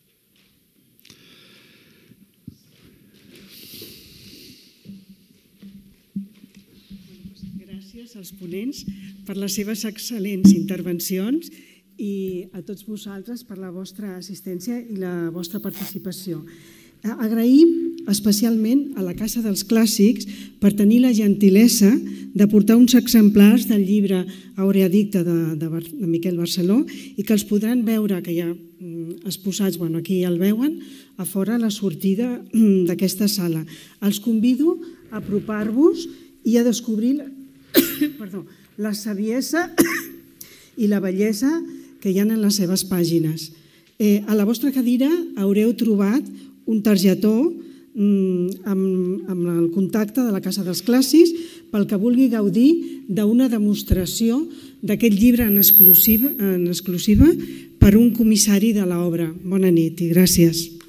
Gràcies als ponents per les seves excel·lents intervencions i a tots vosaltres per la vostra assistència i la vostra participació. Agraïm especialment a la Casa dels Clàssics per tenir la gentilesa de portar uns exemplars del llibre Aurea Dicta de, de, de Miquel Barceló i que els podran veure, que ja exposats, bueno, aquí el veuen, a fora a la sortida d'aquesta sala. Els convido a apropar-vos i a descobrir perdó, la saviesa i la bellesa que hi ha en les seves pàgines. Eh, a la vostra cadira haureu trobat un targetó amb, amb el contacte de la Casa dels Clàssics pel que vulgui gaudir d'una demostració d'aquest llibre en exclusiva, en exclusiva per un comissari de l'obra. Bona nit i gràcies.